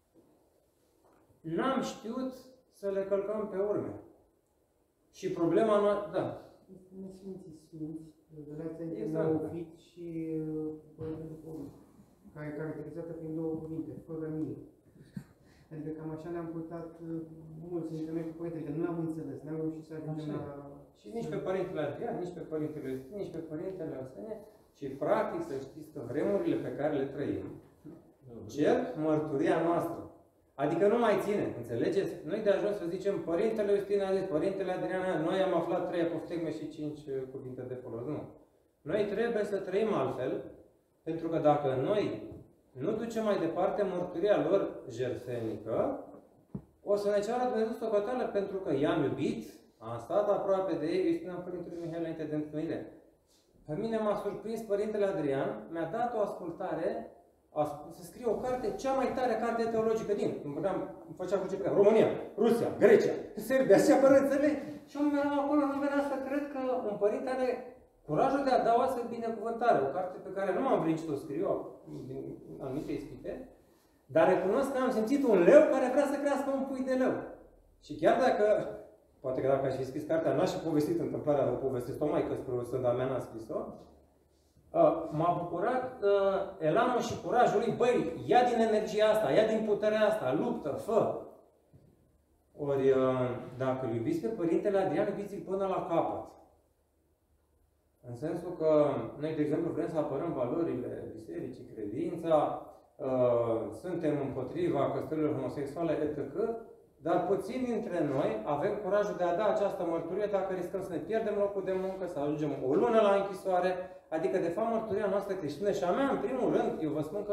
n-am știut să le călcăm pe urme. Și problema noastră, da. Nesfinții sfinți, relația între Exact. neofit și părintele duhovnic, care e caracterizată prin două cuvinte, fără mie. Adică cam așa ne-am purtat mulți dintre noi cu părintele, că nu l-am înțeles, n-am reușit să ajungem la... Și nici pe Părintele Adrian, nici pe Părintele Iustin, nici pe Părintele Arsenie. Și practic să știți că vremurile pe care le trăim cer mărturia noastră. Adică nu mai ține, înțelegeți? Nu-i de ajuns să zicem Părintele Iustin a zis, Părintele Adrian, noi am aflat 3 apoftegme și 5 cuvinte de folos. Nu. Noi trebuie să trăim altfel, pentru că dacă noi nu ducem mai departe mărturia lor jertfenică, o să ne ceară Dumnezeu socoteală, pentru că i-am iubit, am stat aproape de ei, îi spuneam Părintele Mihai înainte de întâlnire. Pe mine m-a surprins Părintele Adrian, mi-a dat o ascultare, să scrie o carte, cea mai tare carte teologică din. Îmi făcea cu ce România, Rusia, Grecia, Serbia, și apărățele. Și eu eram acolo, nu venea să cred că un părinte are curajul de a da o astfel binecuvântare. O carte pe care nu m-am vrut să o scriu din anumite ispite, dar recunosc că am simțit un leu care vrea să crească un pui de leu. Și chiar dacă, poate că dacă aș fi scris cartea, n-aș fi povestit întâmplarea, o povestesc tocmai că spre Sfânta mea n-a scris-o, m-a bucurat elanul și curajul lui, băi, ia din energia asta, ia din puterea asta, luptă, fă. Ori, dacă îl iubiți pe Părintele Adrian, iubiți-l până la capăt. În sensul că noi, de exemplu, vrem să apărăm valorile bisericii, credința, suntem împotriva căsătorilor homosexuale, etc., dar puțini dintre noi avem curajul de a da această mărturie dacă riscăm să ne pierdem locul de muncă, să ajungem o lună la închisoare. Adică, de fapt, mărturia noastră creștină și a mea, în primul rând, eu vă spun că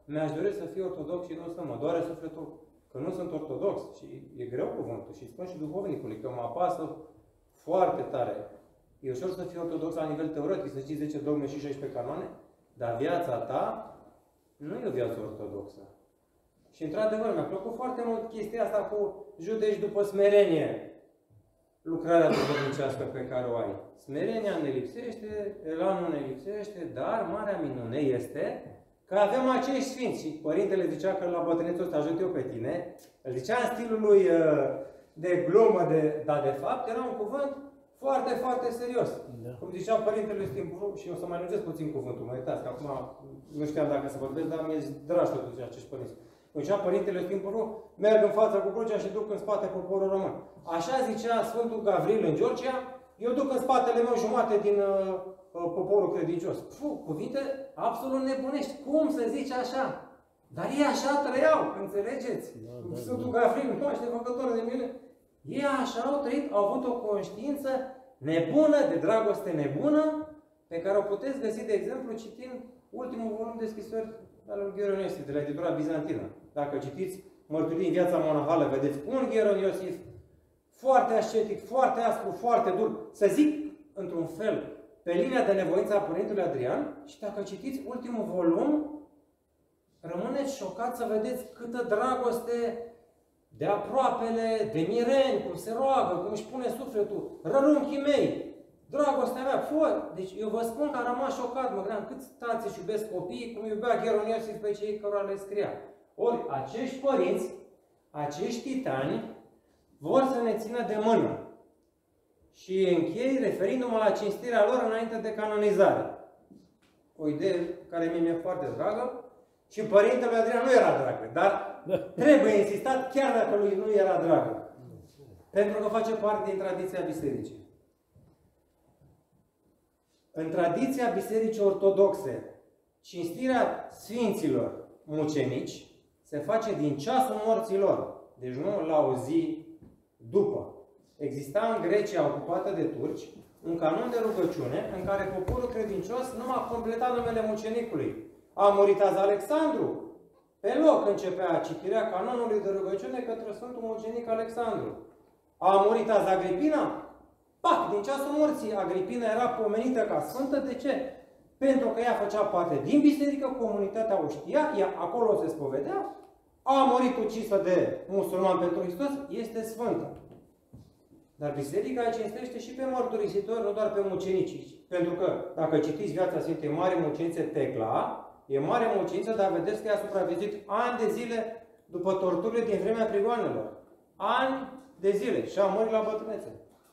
mi-aș dori să fiu ortodox și nu să mă doare sufletul că nu sunt ortodox. Și e greu cuvântul. Și spun și duhovnicului că mă apasă foarte tare. E ușor să fii ortodox la nivel teoretic, să știi 10 dogme și 16 canoane, dar viața ta nu e o viață ortodoxă. Și într-adevăr, mi-a plăcut foarte mult chestia asta cu judeci după smerenie. Lucrarea duhovnicească pe care o ai. Smerenia ne lipsește, elanul ne lipsește, dar marea minune este că avem acești sfinți. Și părintele zicea că la bătrânețul ăsta ajut eu pe tine. Îl zicea în stilul lui de glumă, dar de fapt era un cuvânt foarte, foarte serios. Da. Cum zicea părintele Stimpuru, și o să mai lungesc puțin cuvântul, mă uitați, că acum nu știam dacă să vorbesc, dar mi-e drag totuși acești părinți. Cum zicea părintele Stimpuru, merg în fața cu crucea și duc în spate poporul român. Așa zicea Sfântul Gavril în Georgia, eu duc în spatele meu jumate din poporul credincios. Cuvinte absolut nebunești. Cum să zici așa? Dar ei așa trăiau, înțelegeți? Da, Sfântul Gavril, moaște făcător de mine. Ei așa au trăit, au avut o conștiință nebună, de dragoste nebună, pe care o puteți găsi, de exemplu, citind ultimul volum de scrisori al lui Gheron Iosif, de la editura bizantină. Dacă citiți Mărturii în viața monahală, vedeți un Gheron Iosif foarte ascetic, foarte aspru, foarte dur, să zic, într-un fel, pe linia de nevoință a Părintelui Adrian, și dacă citiți ultimul volum, rămâneți șocați să vedeți câtă dragoste de aproapele, de mireni, cum se roagă, cum își pune sufletul, rărunchii mei, dragostea mea, deci eu vă spun că am rămas șocat, mă gândeam câți tați își iubesc copiii, cum iubea Gheron Iosif pe cei cărora le scria. Ori acești părinți, acești titani, vor să ne țină de mână. Și închei referindu-mă la cinstirea lor înainte de canonizare. O idee care mie mi-e foarte dragă. Și părintele Adrian nu era dragă, dar trebuie insistat chiar dacă lui nu era dragă. Pentru că face parte din tradiția bisericii. În tradiția bisericii ortodoxe, cinstirea sfinților mucenici se face din ceasul morților. Deci nu la o zi după. Exista în Grecia ocupată de turci un canon de rugăciune în care poporul credincios nu a completat numele mucenicului. A murit azi Alexandru. Pe loc începea citirea canonului de rugăciune către Sfântul Mucenic Alexandru. A murit azi Agripina. Pac, din ceasul morții, Agripina era pomenită ca sfântă. De ce? Pentru că ea făcea parte din biserică, comunitatea o știa, ea acolo se spovedea. A murit ucisă de musulman pentru Hristos, este sfântă. Dar biserica îi cinstește și pe mărturisitori, nu doar pe mucenici. Pentru că, dacă citiți viața Sfintei Mare Mucenițe Tecla, e mare muceniță, dar vedeți că i-a supraviețuit ani de zile după torturile din vremea prigoanelor. Ani de zile. Și a murit la bătrânețe.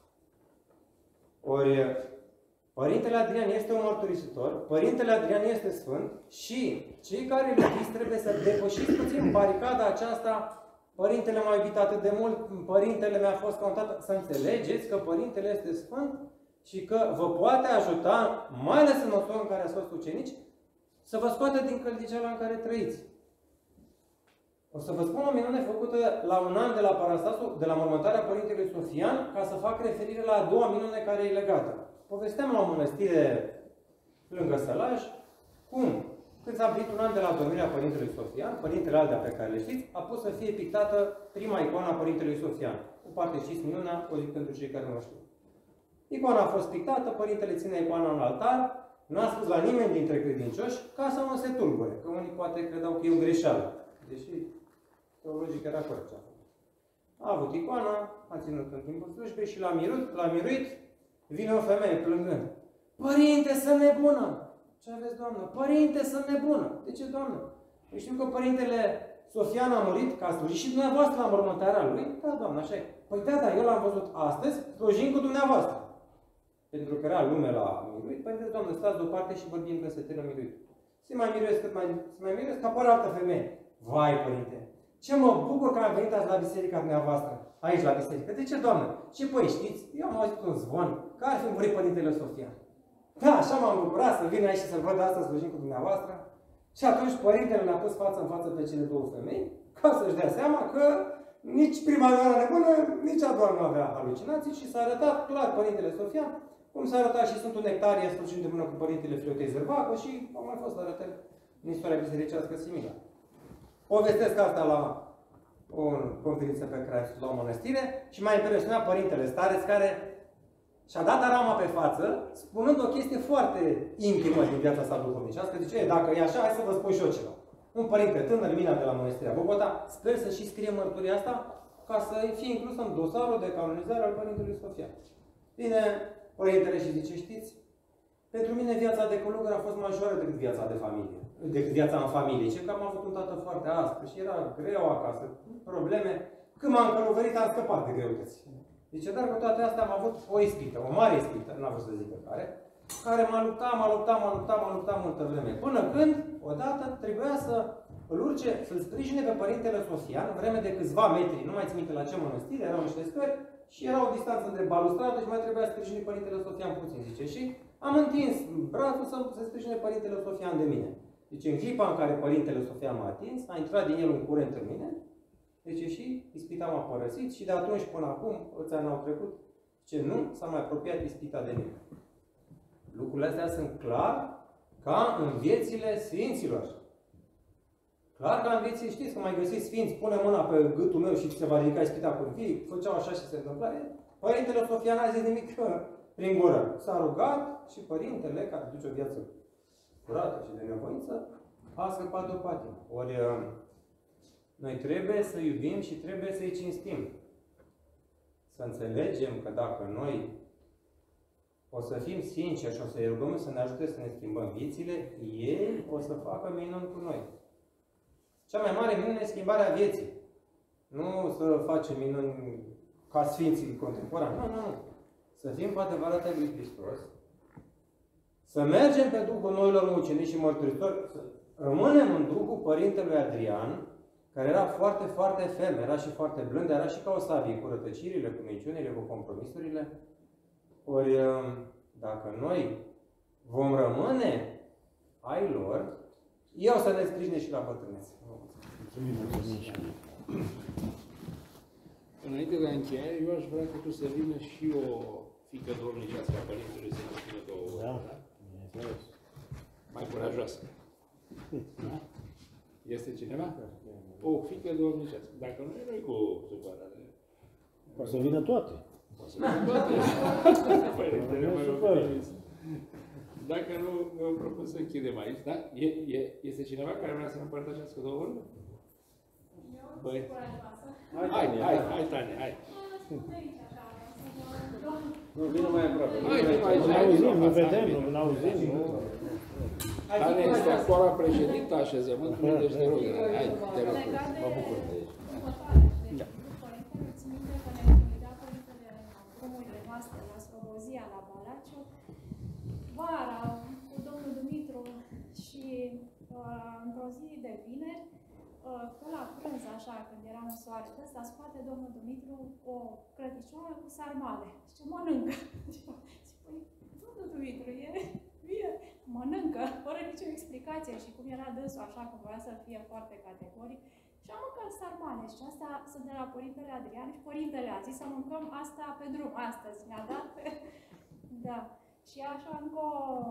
Ori, Părintele Adrian este un mărturisitor, Părintele Adrian este sfânt și cei care iubiți trebuie să depășiți puțin baricada aceasta. Părintele m-a iubit atât de mult, Părintele mi-a fost contat. Să înțelegeți că Părintele este sfânt și că vă poate ajuta, mai ales în măsura în care ați fost ucenici, să vă scoată din căldiceala în care trăiți. O să vă spun o minune făcută la un an de la mormântarea Părintelui Sofian, ca să fac referire la a doua minune care e legată. Povesteam la o mănăstire lângă Sălaj, cum, când s-a împlinit un an de la dormirea Părintelui Sofian, Părintele Aldea pe care le știți, a pus să fie pictată prima icoană a Părintelui Sofian. Cu parte știți minunea, o zic pentru cei care nu o știu. Icoana a fost pictată, Părintele ține icoana în altar, n-a spus la nimeni dintre credincioși ca să nu se tulbure, că unii poate credeau că e o greșeală, deși teologic era corect. A avut icoana, a ținut în timpul slujbei și l-a miruit, vine o femeie plângând. Părinte, sunt nebună! Ce aveți, doamnă? Părinte, sunt nebună! De ce, doamnă? Eu știu că Părintele Sofian a murit, că a slujit și dumneavoastră la mormântarea lui. Da, doamnă, așa e. Păi da, dar eu l-am văzut astăzi, slujind cu dumneavoastră. Pentru că era lume la miruit, părinte, doamnă, stați deoparte și vorbim că se termină miruit. Se mai miruiesc cât mai miruiesc, că apare altă femeie. Vai, părinte, ce mă bucur că am venit azi la biserica dumneavoastră, aici la biserică. De ce, doamnă? Și păi știți, eu am auzit un zvon, că ar fi murit Părintele Sofian. Da, așa m-am bucurat să vin aici și să-l văd astăzi slujind cu dumneavoastră. Și atunci Părintele le-a pus față în față pe cele două femei, ca să-și dea seama că nici prima nu era nebună, nici a doua nu avea halucinații și s-a arătat clar Părintele Sofian, cum s-a arătat și Sfântul Nectarie slujind de mână cu Părintele Fiotei Zervacu și au mai fost arătări în istoria bisericească similar. Povestesc asta la o conferință pe care am fost la o mănăstire și m-a impresionat Părintele Stareț, care și-a dat arama pe față, spunând o chestie foarte intimă din viața sa duhovnicească. Zice, dacă e așa, hai să vă spun și eu ceva. Un părinte tânăr, Mina de la Mănăstirea Bogota, sper să și scrie mărturia asta ca să fie inclusă în dosarul de canonizare al Părintelui Sofian. Bine, Părintele și zice, știți, pentru mine viața de călugăr a fost mai ușoară decât viața de familie, decât viața în familie. Și că am avut un tată foarte aspru și era greu acasă, probleme. Când m-am călugărit, am scăpat de greutăți. Zice, dar cu toate astea am avut o ispită, o mare ispită, n-am vrut să zic care m-a luptat multă vreme. Până când, odată, trebuia să îl urce, să-l sprijine pe Părintele Sofian, în vreme de câțiva metri, nu mai țin minte la ce mănăstire, erau niște scări, și era o distanță între balustradă și mai trebuia să sprijine Părintele Sofian puțin, zice. Și am întins brațul să se sprijine Părintele Sofian de mine. Deci în clipa în care Părintele Sofian m-a atins, a intrat din el un curent în mine, deci și ispita m-a părăsit și de atunci până acum, 8 ani au trecut, ce nu s-a mai apropiat ispita de mine. Lucrurile astea sunt clar ca în viețile sfinților. Clar ca în viețile, știți că mai găsiți sfinți, pune mâna pe gâtul meu și se va ridica ispita cu fii, făceau așa și se întâmpla. Părintele Sofian n-a zis nimic prin gură. S-a rugat și Părintele, care duce o viață curată și de nevoință, a scăpat de o patimă. Ori noi trebuie să iubim și trebuie să-i cinstim. Să înțelegem că dacă noi o să fim sinceri și o să-i rugăm să ne ajute să ne schimbăm viețile, ei o să facă minuni cu noi. Cea mai mare minune e schimbarea vieții. Nu să facem minuni ca sfinții contemporani. Nu. Să fim cu adevărat ai lui Hristos. Să mergem pe Duhul noilor mucenici și mărturisitori. Să rămânem în Duhul Părintelui Adrian, care era foarte, foarte ferm, era și foarte blând, era și ca o sabie, cu rătăcirile, cu minciunile, cu compromisurile. Ori, dacă noi vom rămâne ai lor, eu să ne sprijine și la bătrânețe. Înainte de a încheia, eu aș vrea că tu să vină și o fiică domnicească a Părintelui să spună două ori. Da? Mai curajoasă. Da? Este cineva? O fiică domnicească. Dacă nu e noi cu supărare. Poate să vină toate. Poate să vină toate. Părintele mai optimist. Dacă nu, vă propun să închidem aici, da? Este cineva care vrea să ne împărtășească două ori? Băi. Hai, Tania, hai. Nu, vină mai aproape. Nu auzim, nu vedem, nu auzim. Tania este actuala președintă a așezământului, deci te rog, hai, te rog, mă bucur de aici. Da. Părintele, țin minte că ne invita Părintele drumurile noastre la Slobozia, la Balaciu, vara, cu domnul Dumitru și într-o zi de vineri, pe la prânz, așa, când era un soare de ăsta, scoate domnul Dumitru o crăticioară cu sarmale. Zice, mănâncă. Zice, păi, domnul Dumitru, mănâncă, fără nicio explicație și cum era dânsul așa, cum voia să fie foarte categoric. Și am mâncat sarmale și asta sunt de la Părintele Adrian și Părintele a zis să mâncăm asta pe drum, astăzi mi-a dat. Da. Și așa încă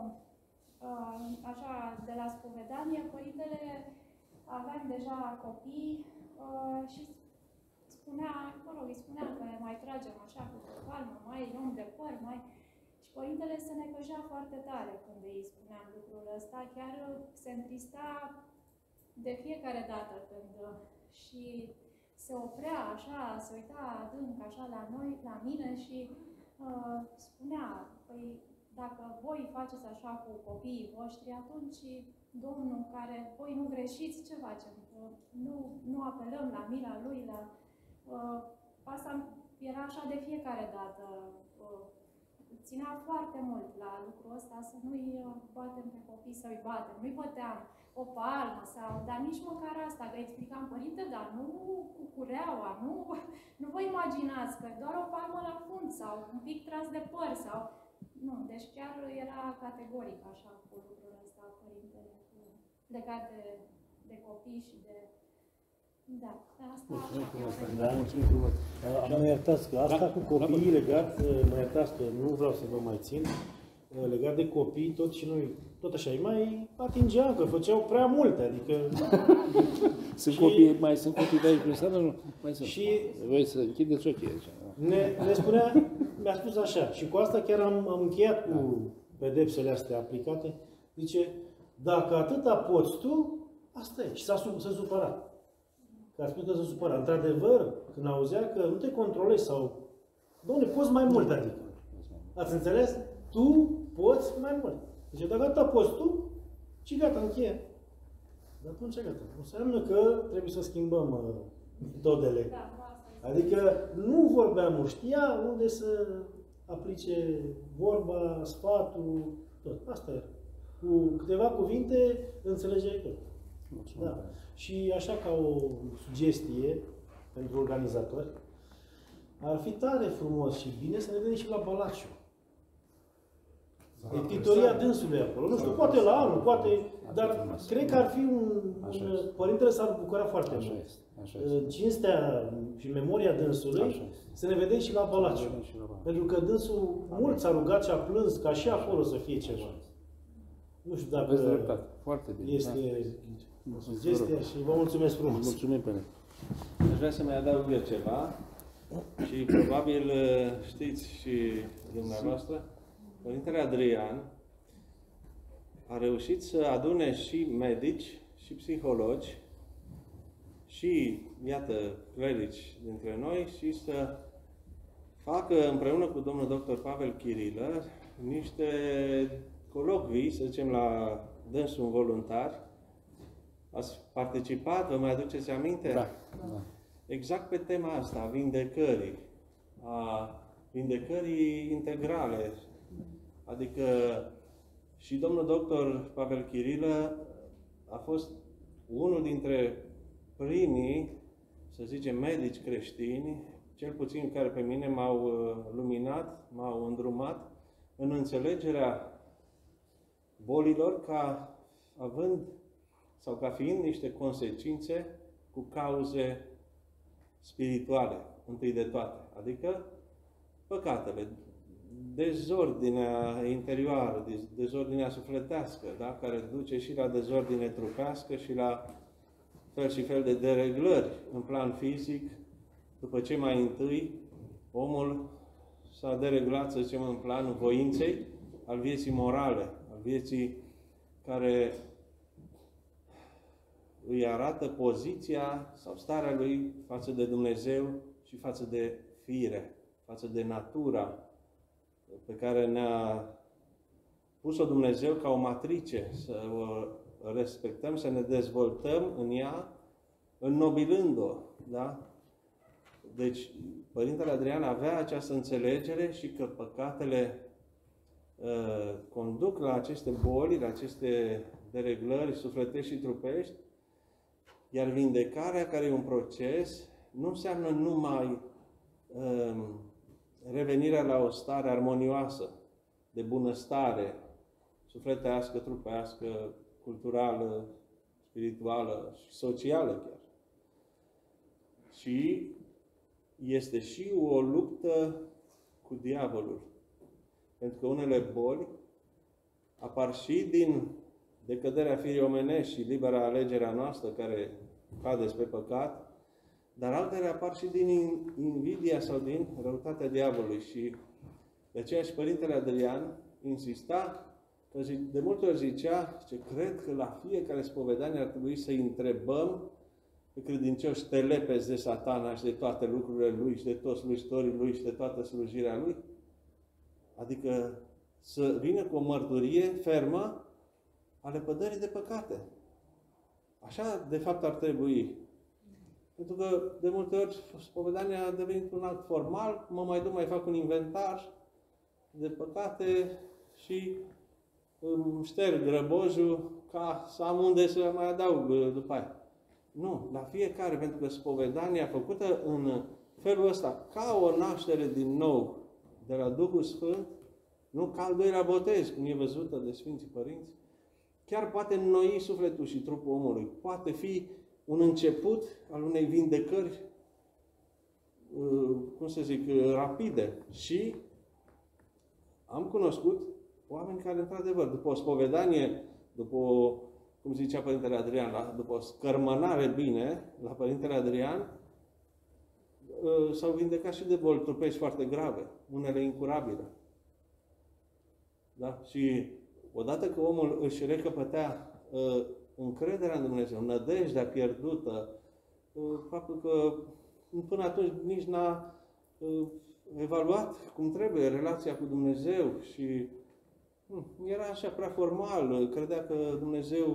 așa de la spovedanie, Părintele aveam deja copii și spunea, mă rog, îi spunea că mai tragem așa cu palmă, mai luăm de păr, mai... Și Părintele se necăjea foarte tare când îi spuneam lucrul ăsta, chiar se întrista de fiecare dată când și se oprea așa, se uita adânc așa la noi, la mine și spunea, păi dacă voi faceți așa cu copiii voștri, atunci Domnul care voi nu greșiți, ce facem? Nu apelăm la mila Lui, la... Asta era așa de fiecare dată. Ținea foarte mult la lucrul ăsta, să nu-i batem pe copii, să-i batem. Nu-i băteam o palmă sau, dar nici măcar asta, că explicam, Părinte, dar nu cu cureaua, nu vă imaginați că doar o palmă la fund sau un pic tras de păr sau... Nu, deci chiar era categoric așa cu lucrul ăsta, Părintele, legat de copii și de... Da, asta... Da, mulțumim frumos. Mă iertați că asta cu copiii legat, mă iertați că nu vreau să vă mai țin. legat de copii, tot și noi, tot așa, îi mai atingeam, că făceau prea multe, adică... Sunt copii de aici prin sală, nu? Mai sunt. Și voi să închideți ochii aici. ne spunea, mi-a spus așa, și cu asta chiar am încheiat cu pedepsele astea aplicate, zice, dacă atâta poți tu, asta e. Și s-a supărat. Că a spus că s-a supărat. Într-adevăr, când auzea că nu te controlezi sau, doamne, poți mai mult, adică. Ați înțeles? Tu poți mai mult. Deci dacă atâta poți tu, și gata, încheie. Dar atunci gata. Înseamnă că trebuie să schimbăm metodele. Adică nu vorbeam, știa unde să aplice vorba, sfatul, tot. Asta era. Cu câteva cuvinte înțelegeai tot. Da. Și așa ca o sugestie pentru organizatori, ar fi tare frumos și bine să ne vedem și la Balaciu. E titoria dânsului acolo. Nu știu, poate la anul, poate, dar cred că ar fi părintele s-ar bucura foarte mult. Cinstea și memoria dânsului, să ne vedem și la Balaciu. Pentru că dânsul mult s-a rugat și a plâns ca și acolo să fie ceva. Nu știu dacă foarte bine. Este o sugestie și vă mulțumesc frumos. Mulțumim, Părinte. Aș vrea să mai adaug eu ceva și probabil știți și dumneavoastră, Părintele Adrian a reușit să adune și medici și psihologi și, iată, clerici dintre noi și să facă împreună cu domnul dr. Pavel Chirilă niște colocvii, să zicem, la dânsul voluntar. Ați participat, vă mai aduceți aminte? Da. Exact pe tema asta, a vindecării. A vindecării integrale. Adică și domnul doctor Pavel Chirilă a fost unul dintre primii, să zicem, medici creștini, cel puțin care pe mine m-au luminat, m-au îndrumat în înțelegerea bolilor ca având sau ca fiind niște consecințe cu cauze spirituale, întâi de toate. Adică păcatele, dezordinea interioară, dezordinea sufletească, da? Care duce și la dezordine trupească și la fel și fel de dereglări în plan fizic, după ce mai întâi omul s-a dereglat, să zicem, în planul voinței, al vieții morale, al vieții care îi arată poziția sau starea lui față de Dumnezeu și față de fire, față de natura pe care ne-a pus-o Dumnezeu ca o matrice, să o respectăm, să ne dezvoltăm în ea, înnobilând-o. Da? Deci, Părintele Adrian avea această înțelegere și că păcatele conduc la aceste boli, la aceste dereglări sufletești și trupești, iar vindecarea, care e un proces, nu înseamnă numai revenirea la o stare armonioasă, de bunăstare, sufletească, trupească, culturală, spirituală și socială chiar. Și este și o luptă cu diavolul. Pentru că unele boli apar și din decăderea firii omenești și libera alegerea noastră care cade spre păcat, dar altele apar și din invidia sau din răutatea diavolului. Și de aceea și Părintele Adrian insista, că de multe ori zicea, ce cred că la fiecare spovedanie ar trebui să-i întrebăm pe credincioși telepezi de Satana și de toate lucrurile lui și de toți slujitorii lui și de toată slujirea lui. Adică să vină cu o mărturie fermă a lepădării de păcate. Așa, de fapt, ar trebui. Pentru că, de multe ori, spovedania a devenit un act formal, mă mai duc, mai fac un inventar de păcate și îmi șterg grăbojul ca să am unde să mai adaug după aia. Nu, la fiecare, pentru că spovedania făcută în felul ăsta, ca o naștere din nou de la Duhul Sfânt, nu ca al doilea botez, cum e văzută de Sfinții Părinți, chiar poate înnoi sufletul și trupul omului. Poate fi un început al unei vindecări, cum să zic, rapide. Și am cunoscut oameni care, într-adevăr, după o spovedanie, după o, cum zicea Părintele Adrian, după o scărmănare bine la Părintele Adrian, s-au vindecat și de boli trupești foarte grave, unele incurabile. Da? Și odată că omul își recăpătea încrederea în Dumnezeu, nădejdea pierdută, faptul că până atunci nici n-a evaluat cum trebuie relația cu Dumnezeu și era așa prea formal, credea că Dumnezeu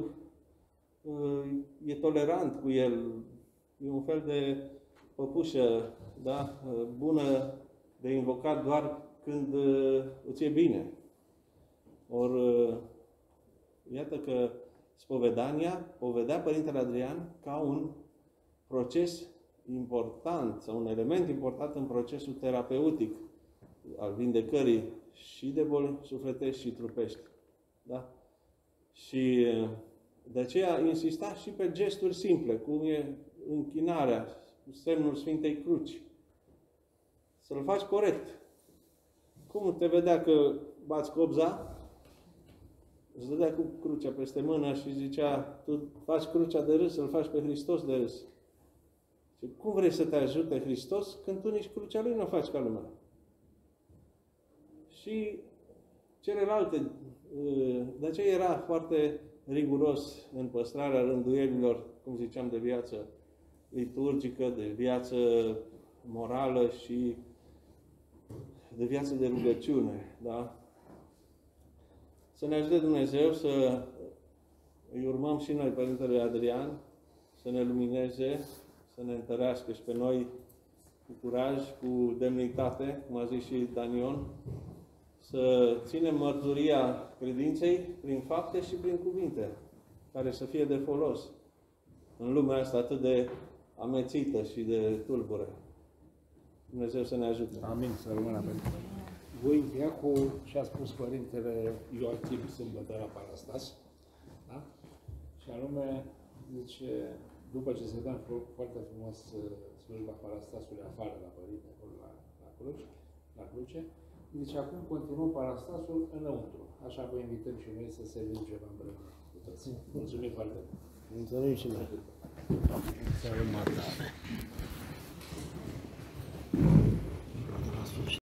e tolerant cu el, e un fel de păpușă, da? Bună de invocat doar când îți e bine. Ori, iată că spovedania povedea Părintele Adrian ca un proces important sau un element important în procesul terapeutic al vindecării și de boli sufletești și trupești. Da? Și de aceea insista și pe gesturi simple, cum e închinarea, semnul Sfintei Cruci. Să-l faci corect. Cum te vedea că bați cobza, îți dădea cu crucea peste mână și zicea, tu faci crucea de râs, îl faci pe Hristos de râs. Și cum vrei să te ajute Hristos când tu nici crucea Lui nu o faci ca lumea? Și celelalte, de aceea era foarte riguros în păstrarea rânduielilor, cum ziceam, de viață liturgică, de viață morală și de viață de rugăciune. Da? Să ne ajute Dumnezeu să îi urmăm și noi Părintele Adrian, să ne lumineze, să ne întărească și pe noi cu curaj, cu demnitate, cum a zis și Danion, să ținem mărturia credinței prin fapte și prin cuvinte, care să fie de folos în lumea asta atât de amețită și de tulbure. Dumnezeu să ne ajute. Amin, să rămână pentru voi încheia cu ce a spus Părintele Ioachim sâmbătă la Parastas, da? Și anume, zice, după ce se dă foarte frumos slujba Parastasului afară la Părinte, acolo la cruce, zice, acum continuăm Parastasul înăuntru. Așa vă invităm și noi să servim ceva împreună cu toți. Mulțumim foarte mult! Mulțumim și noi! Să rămână.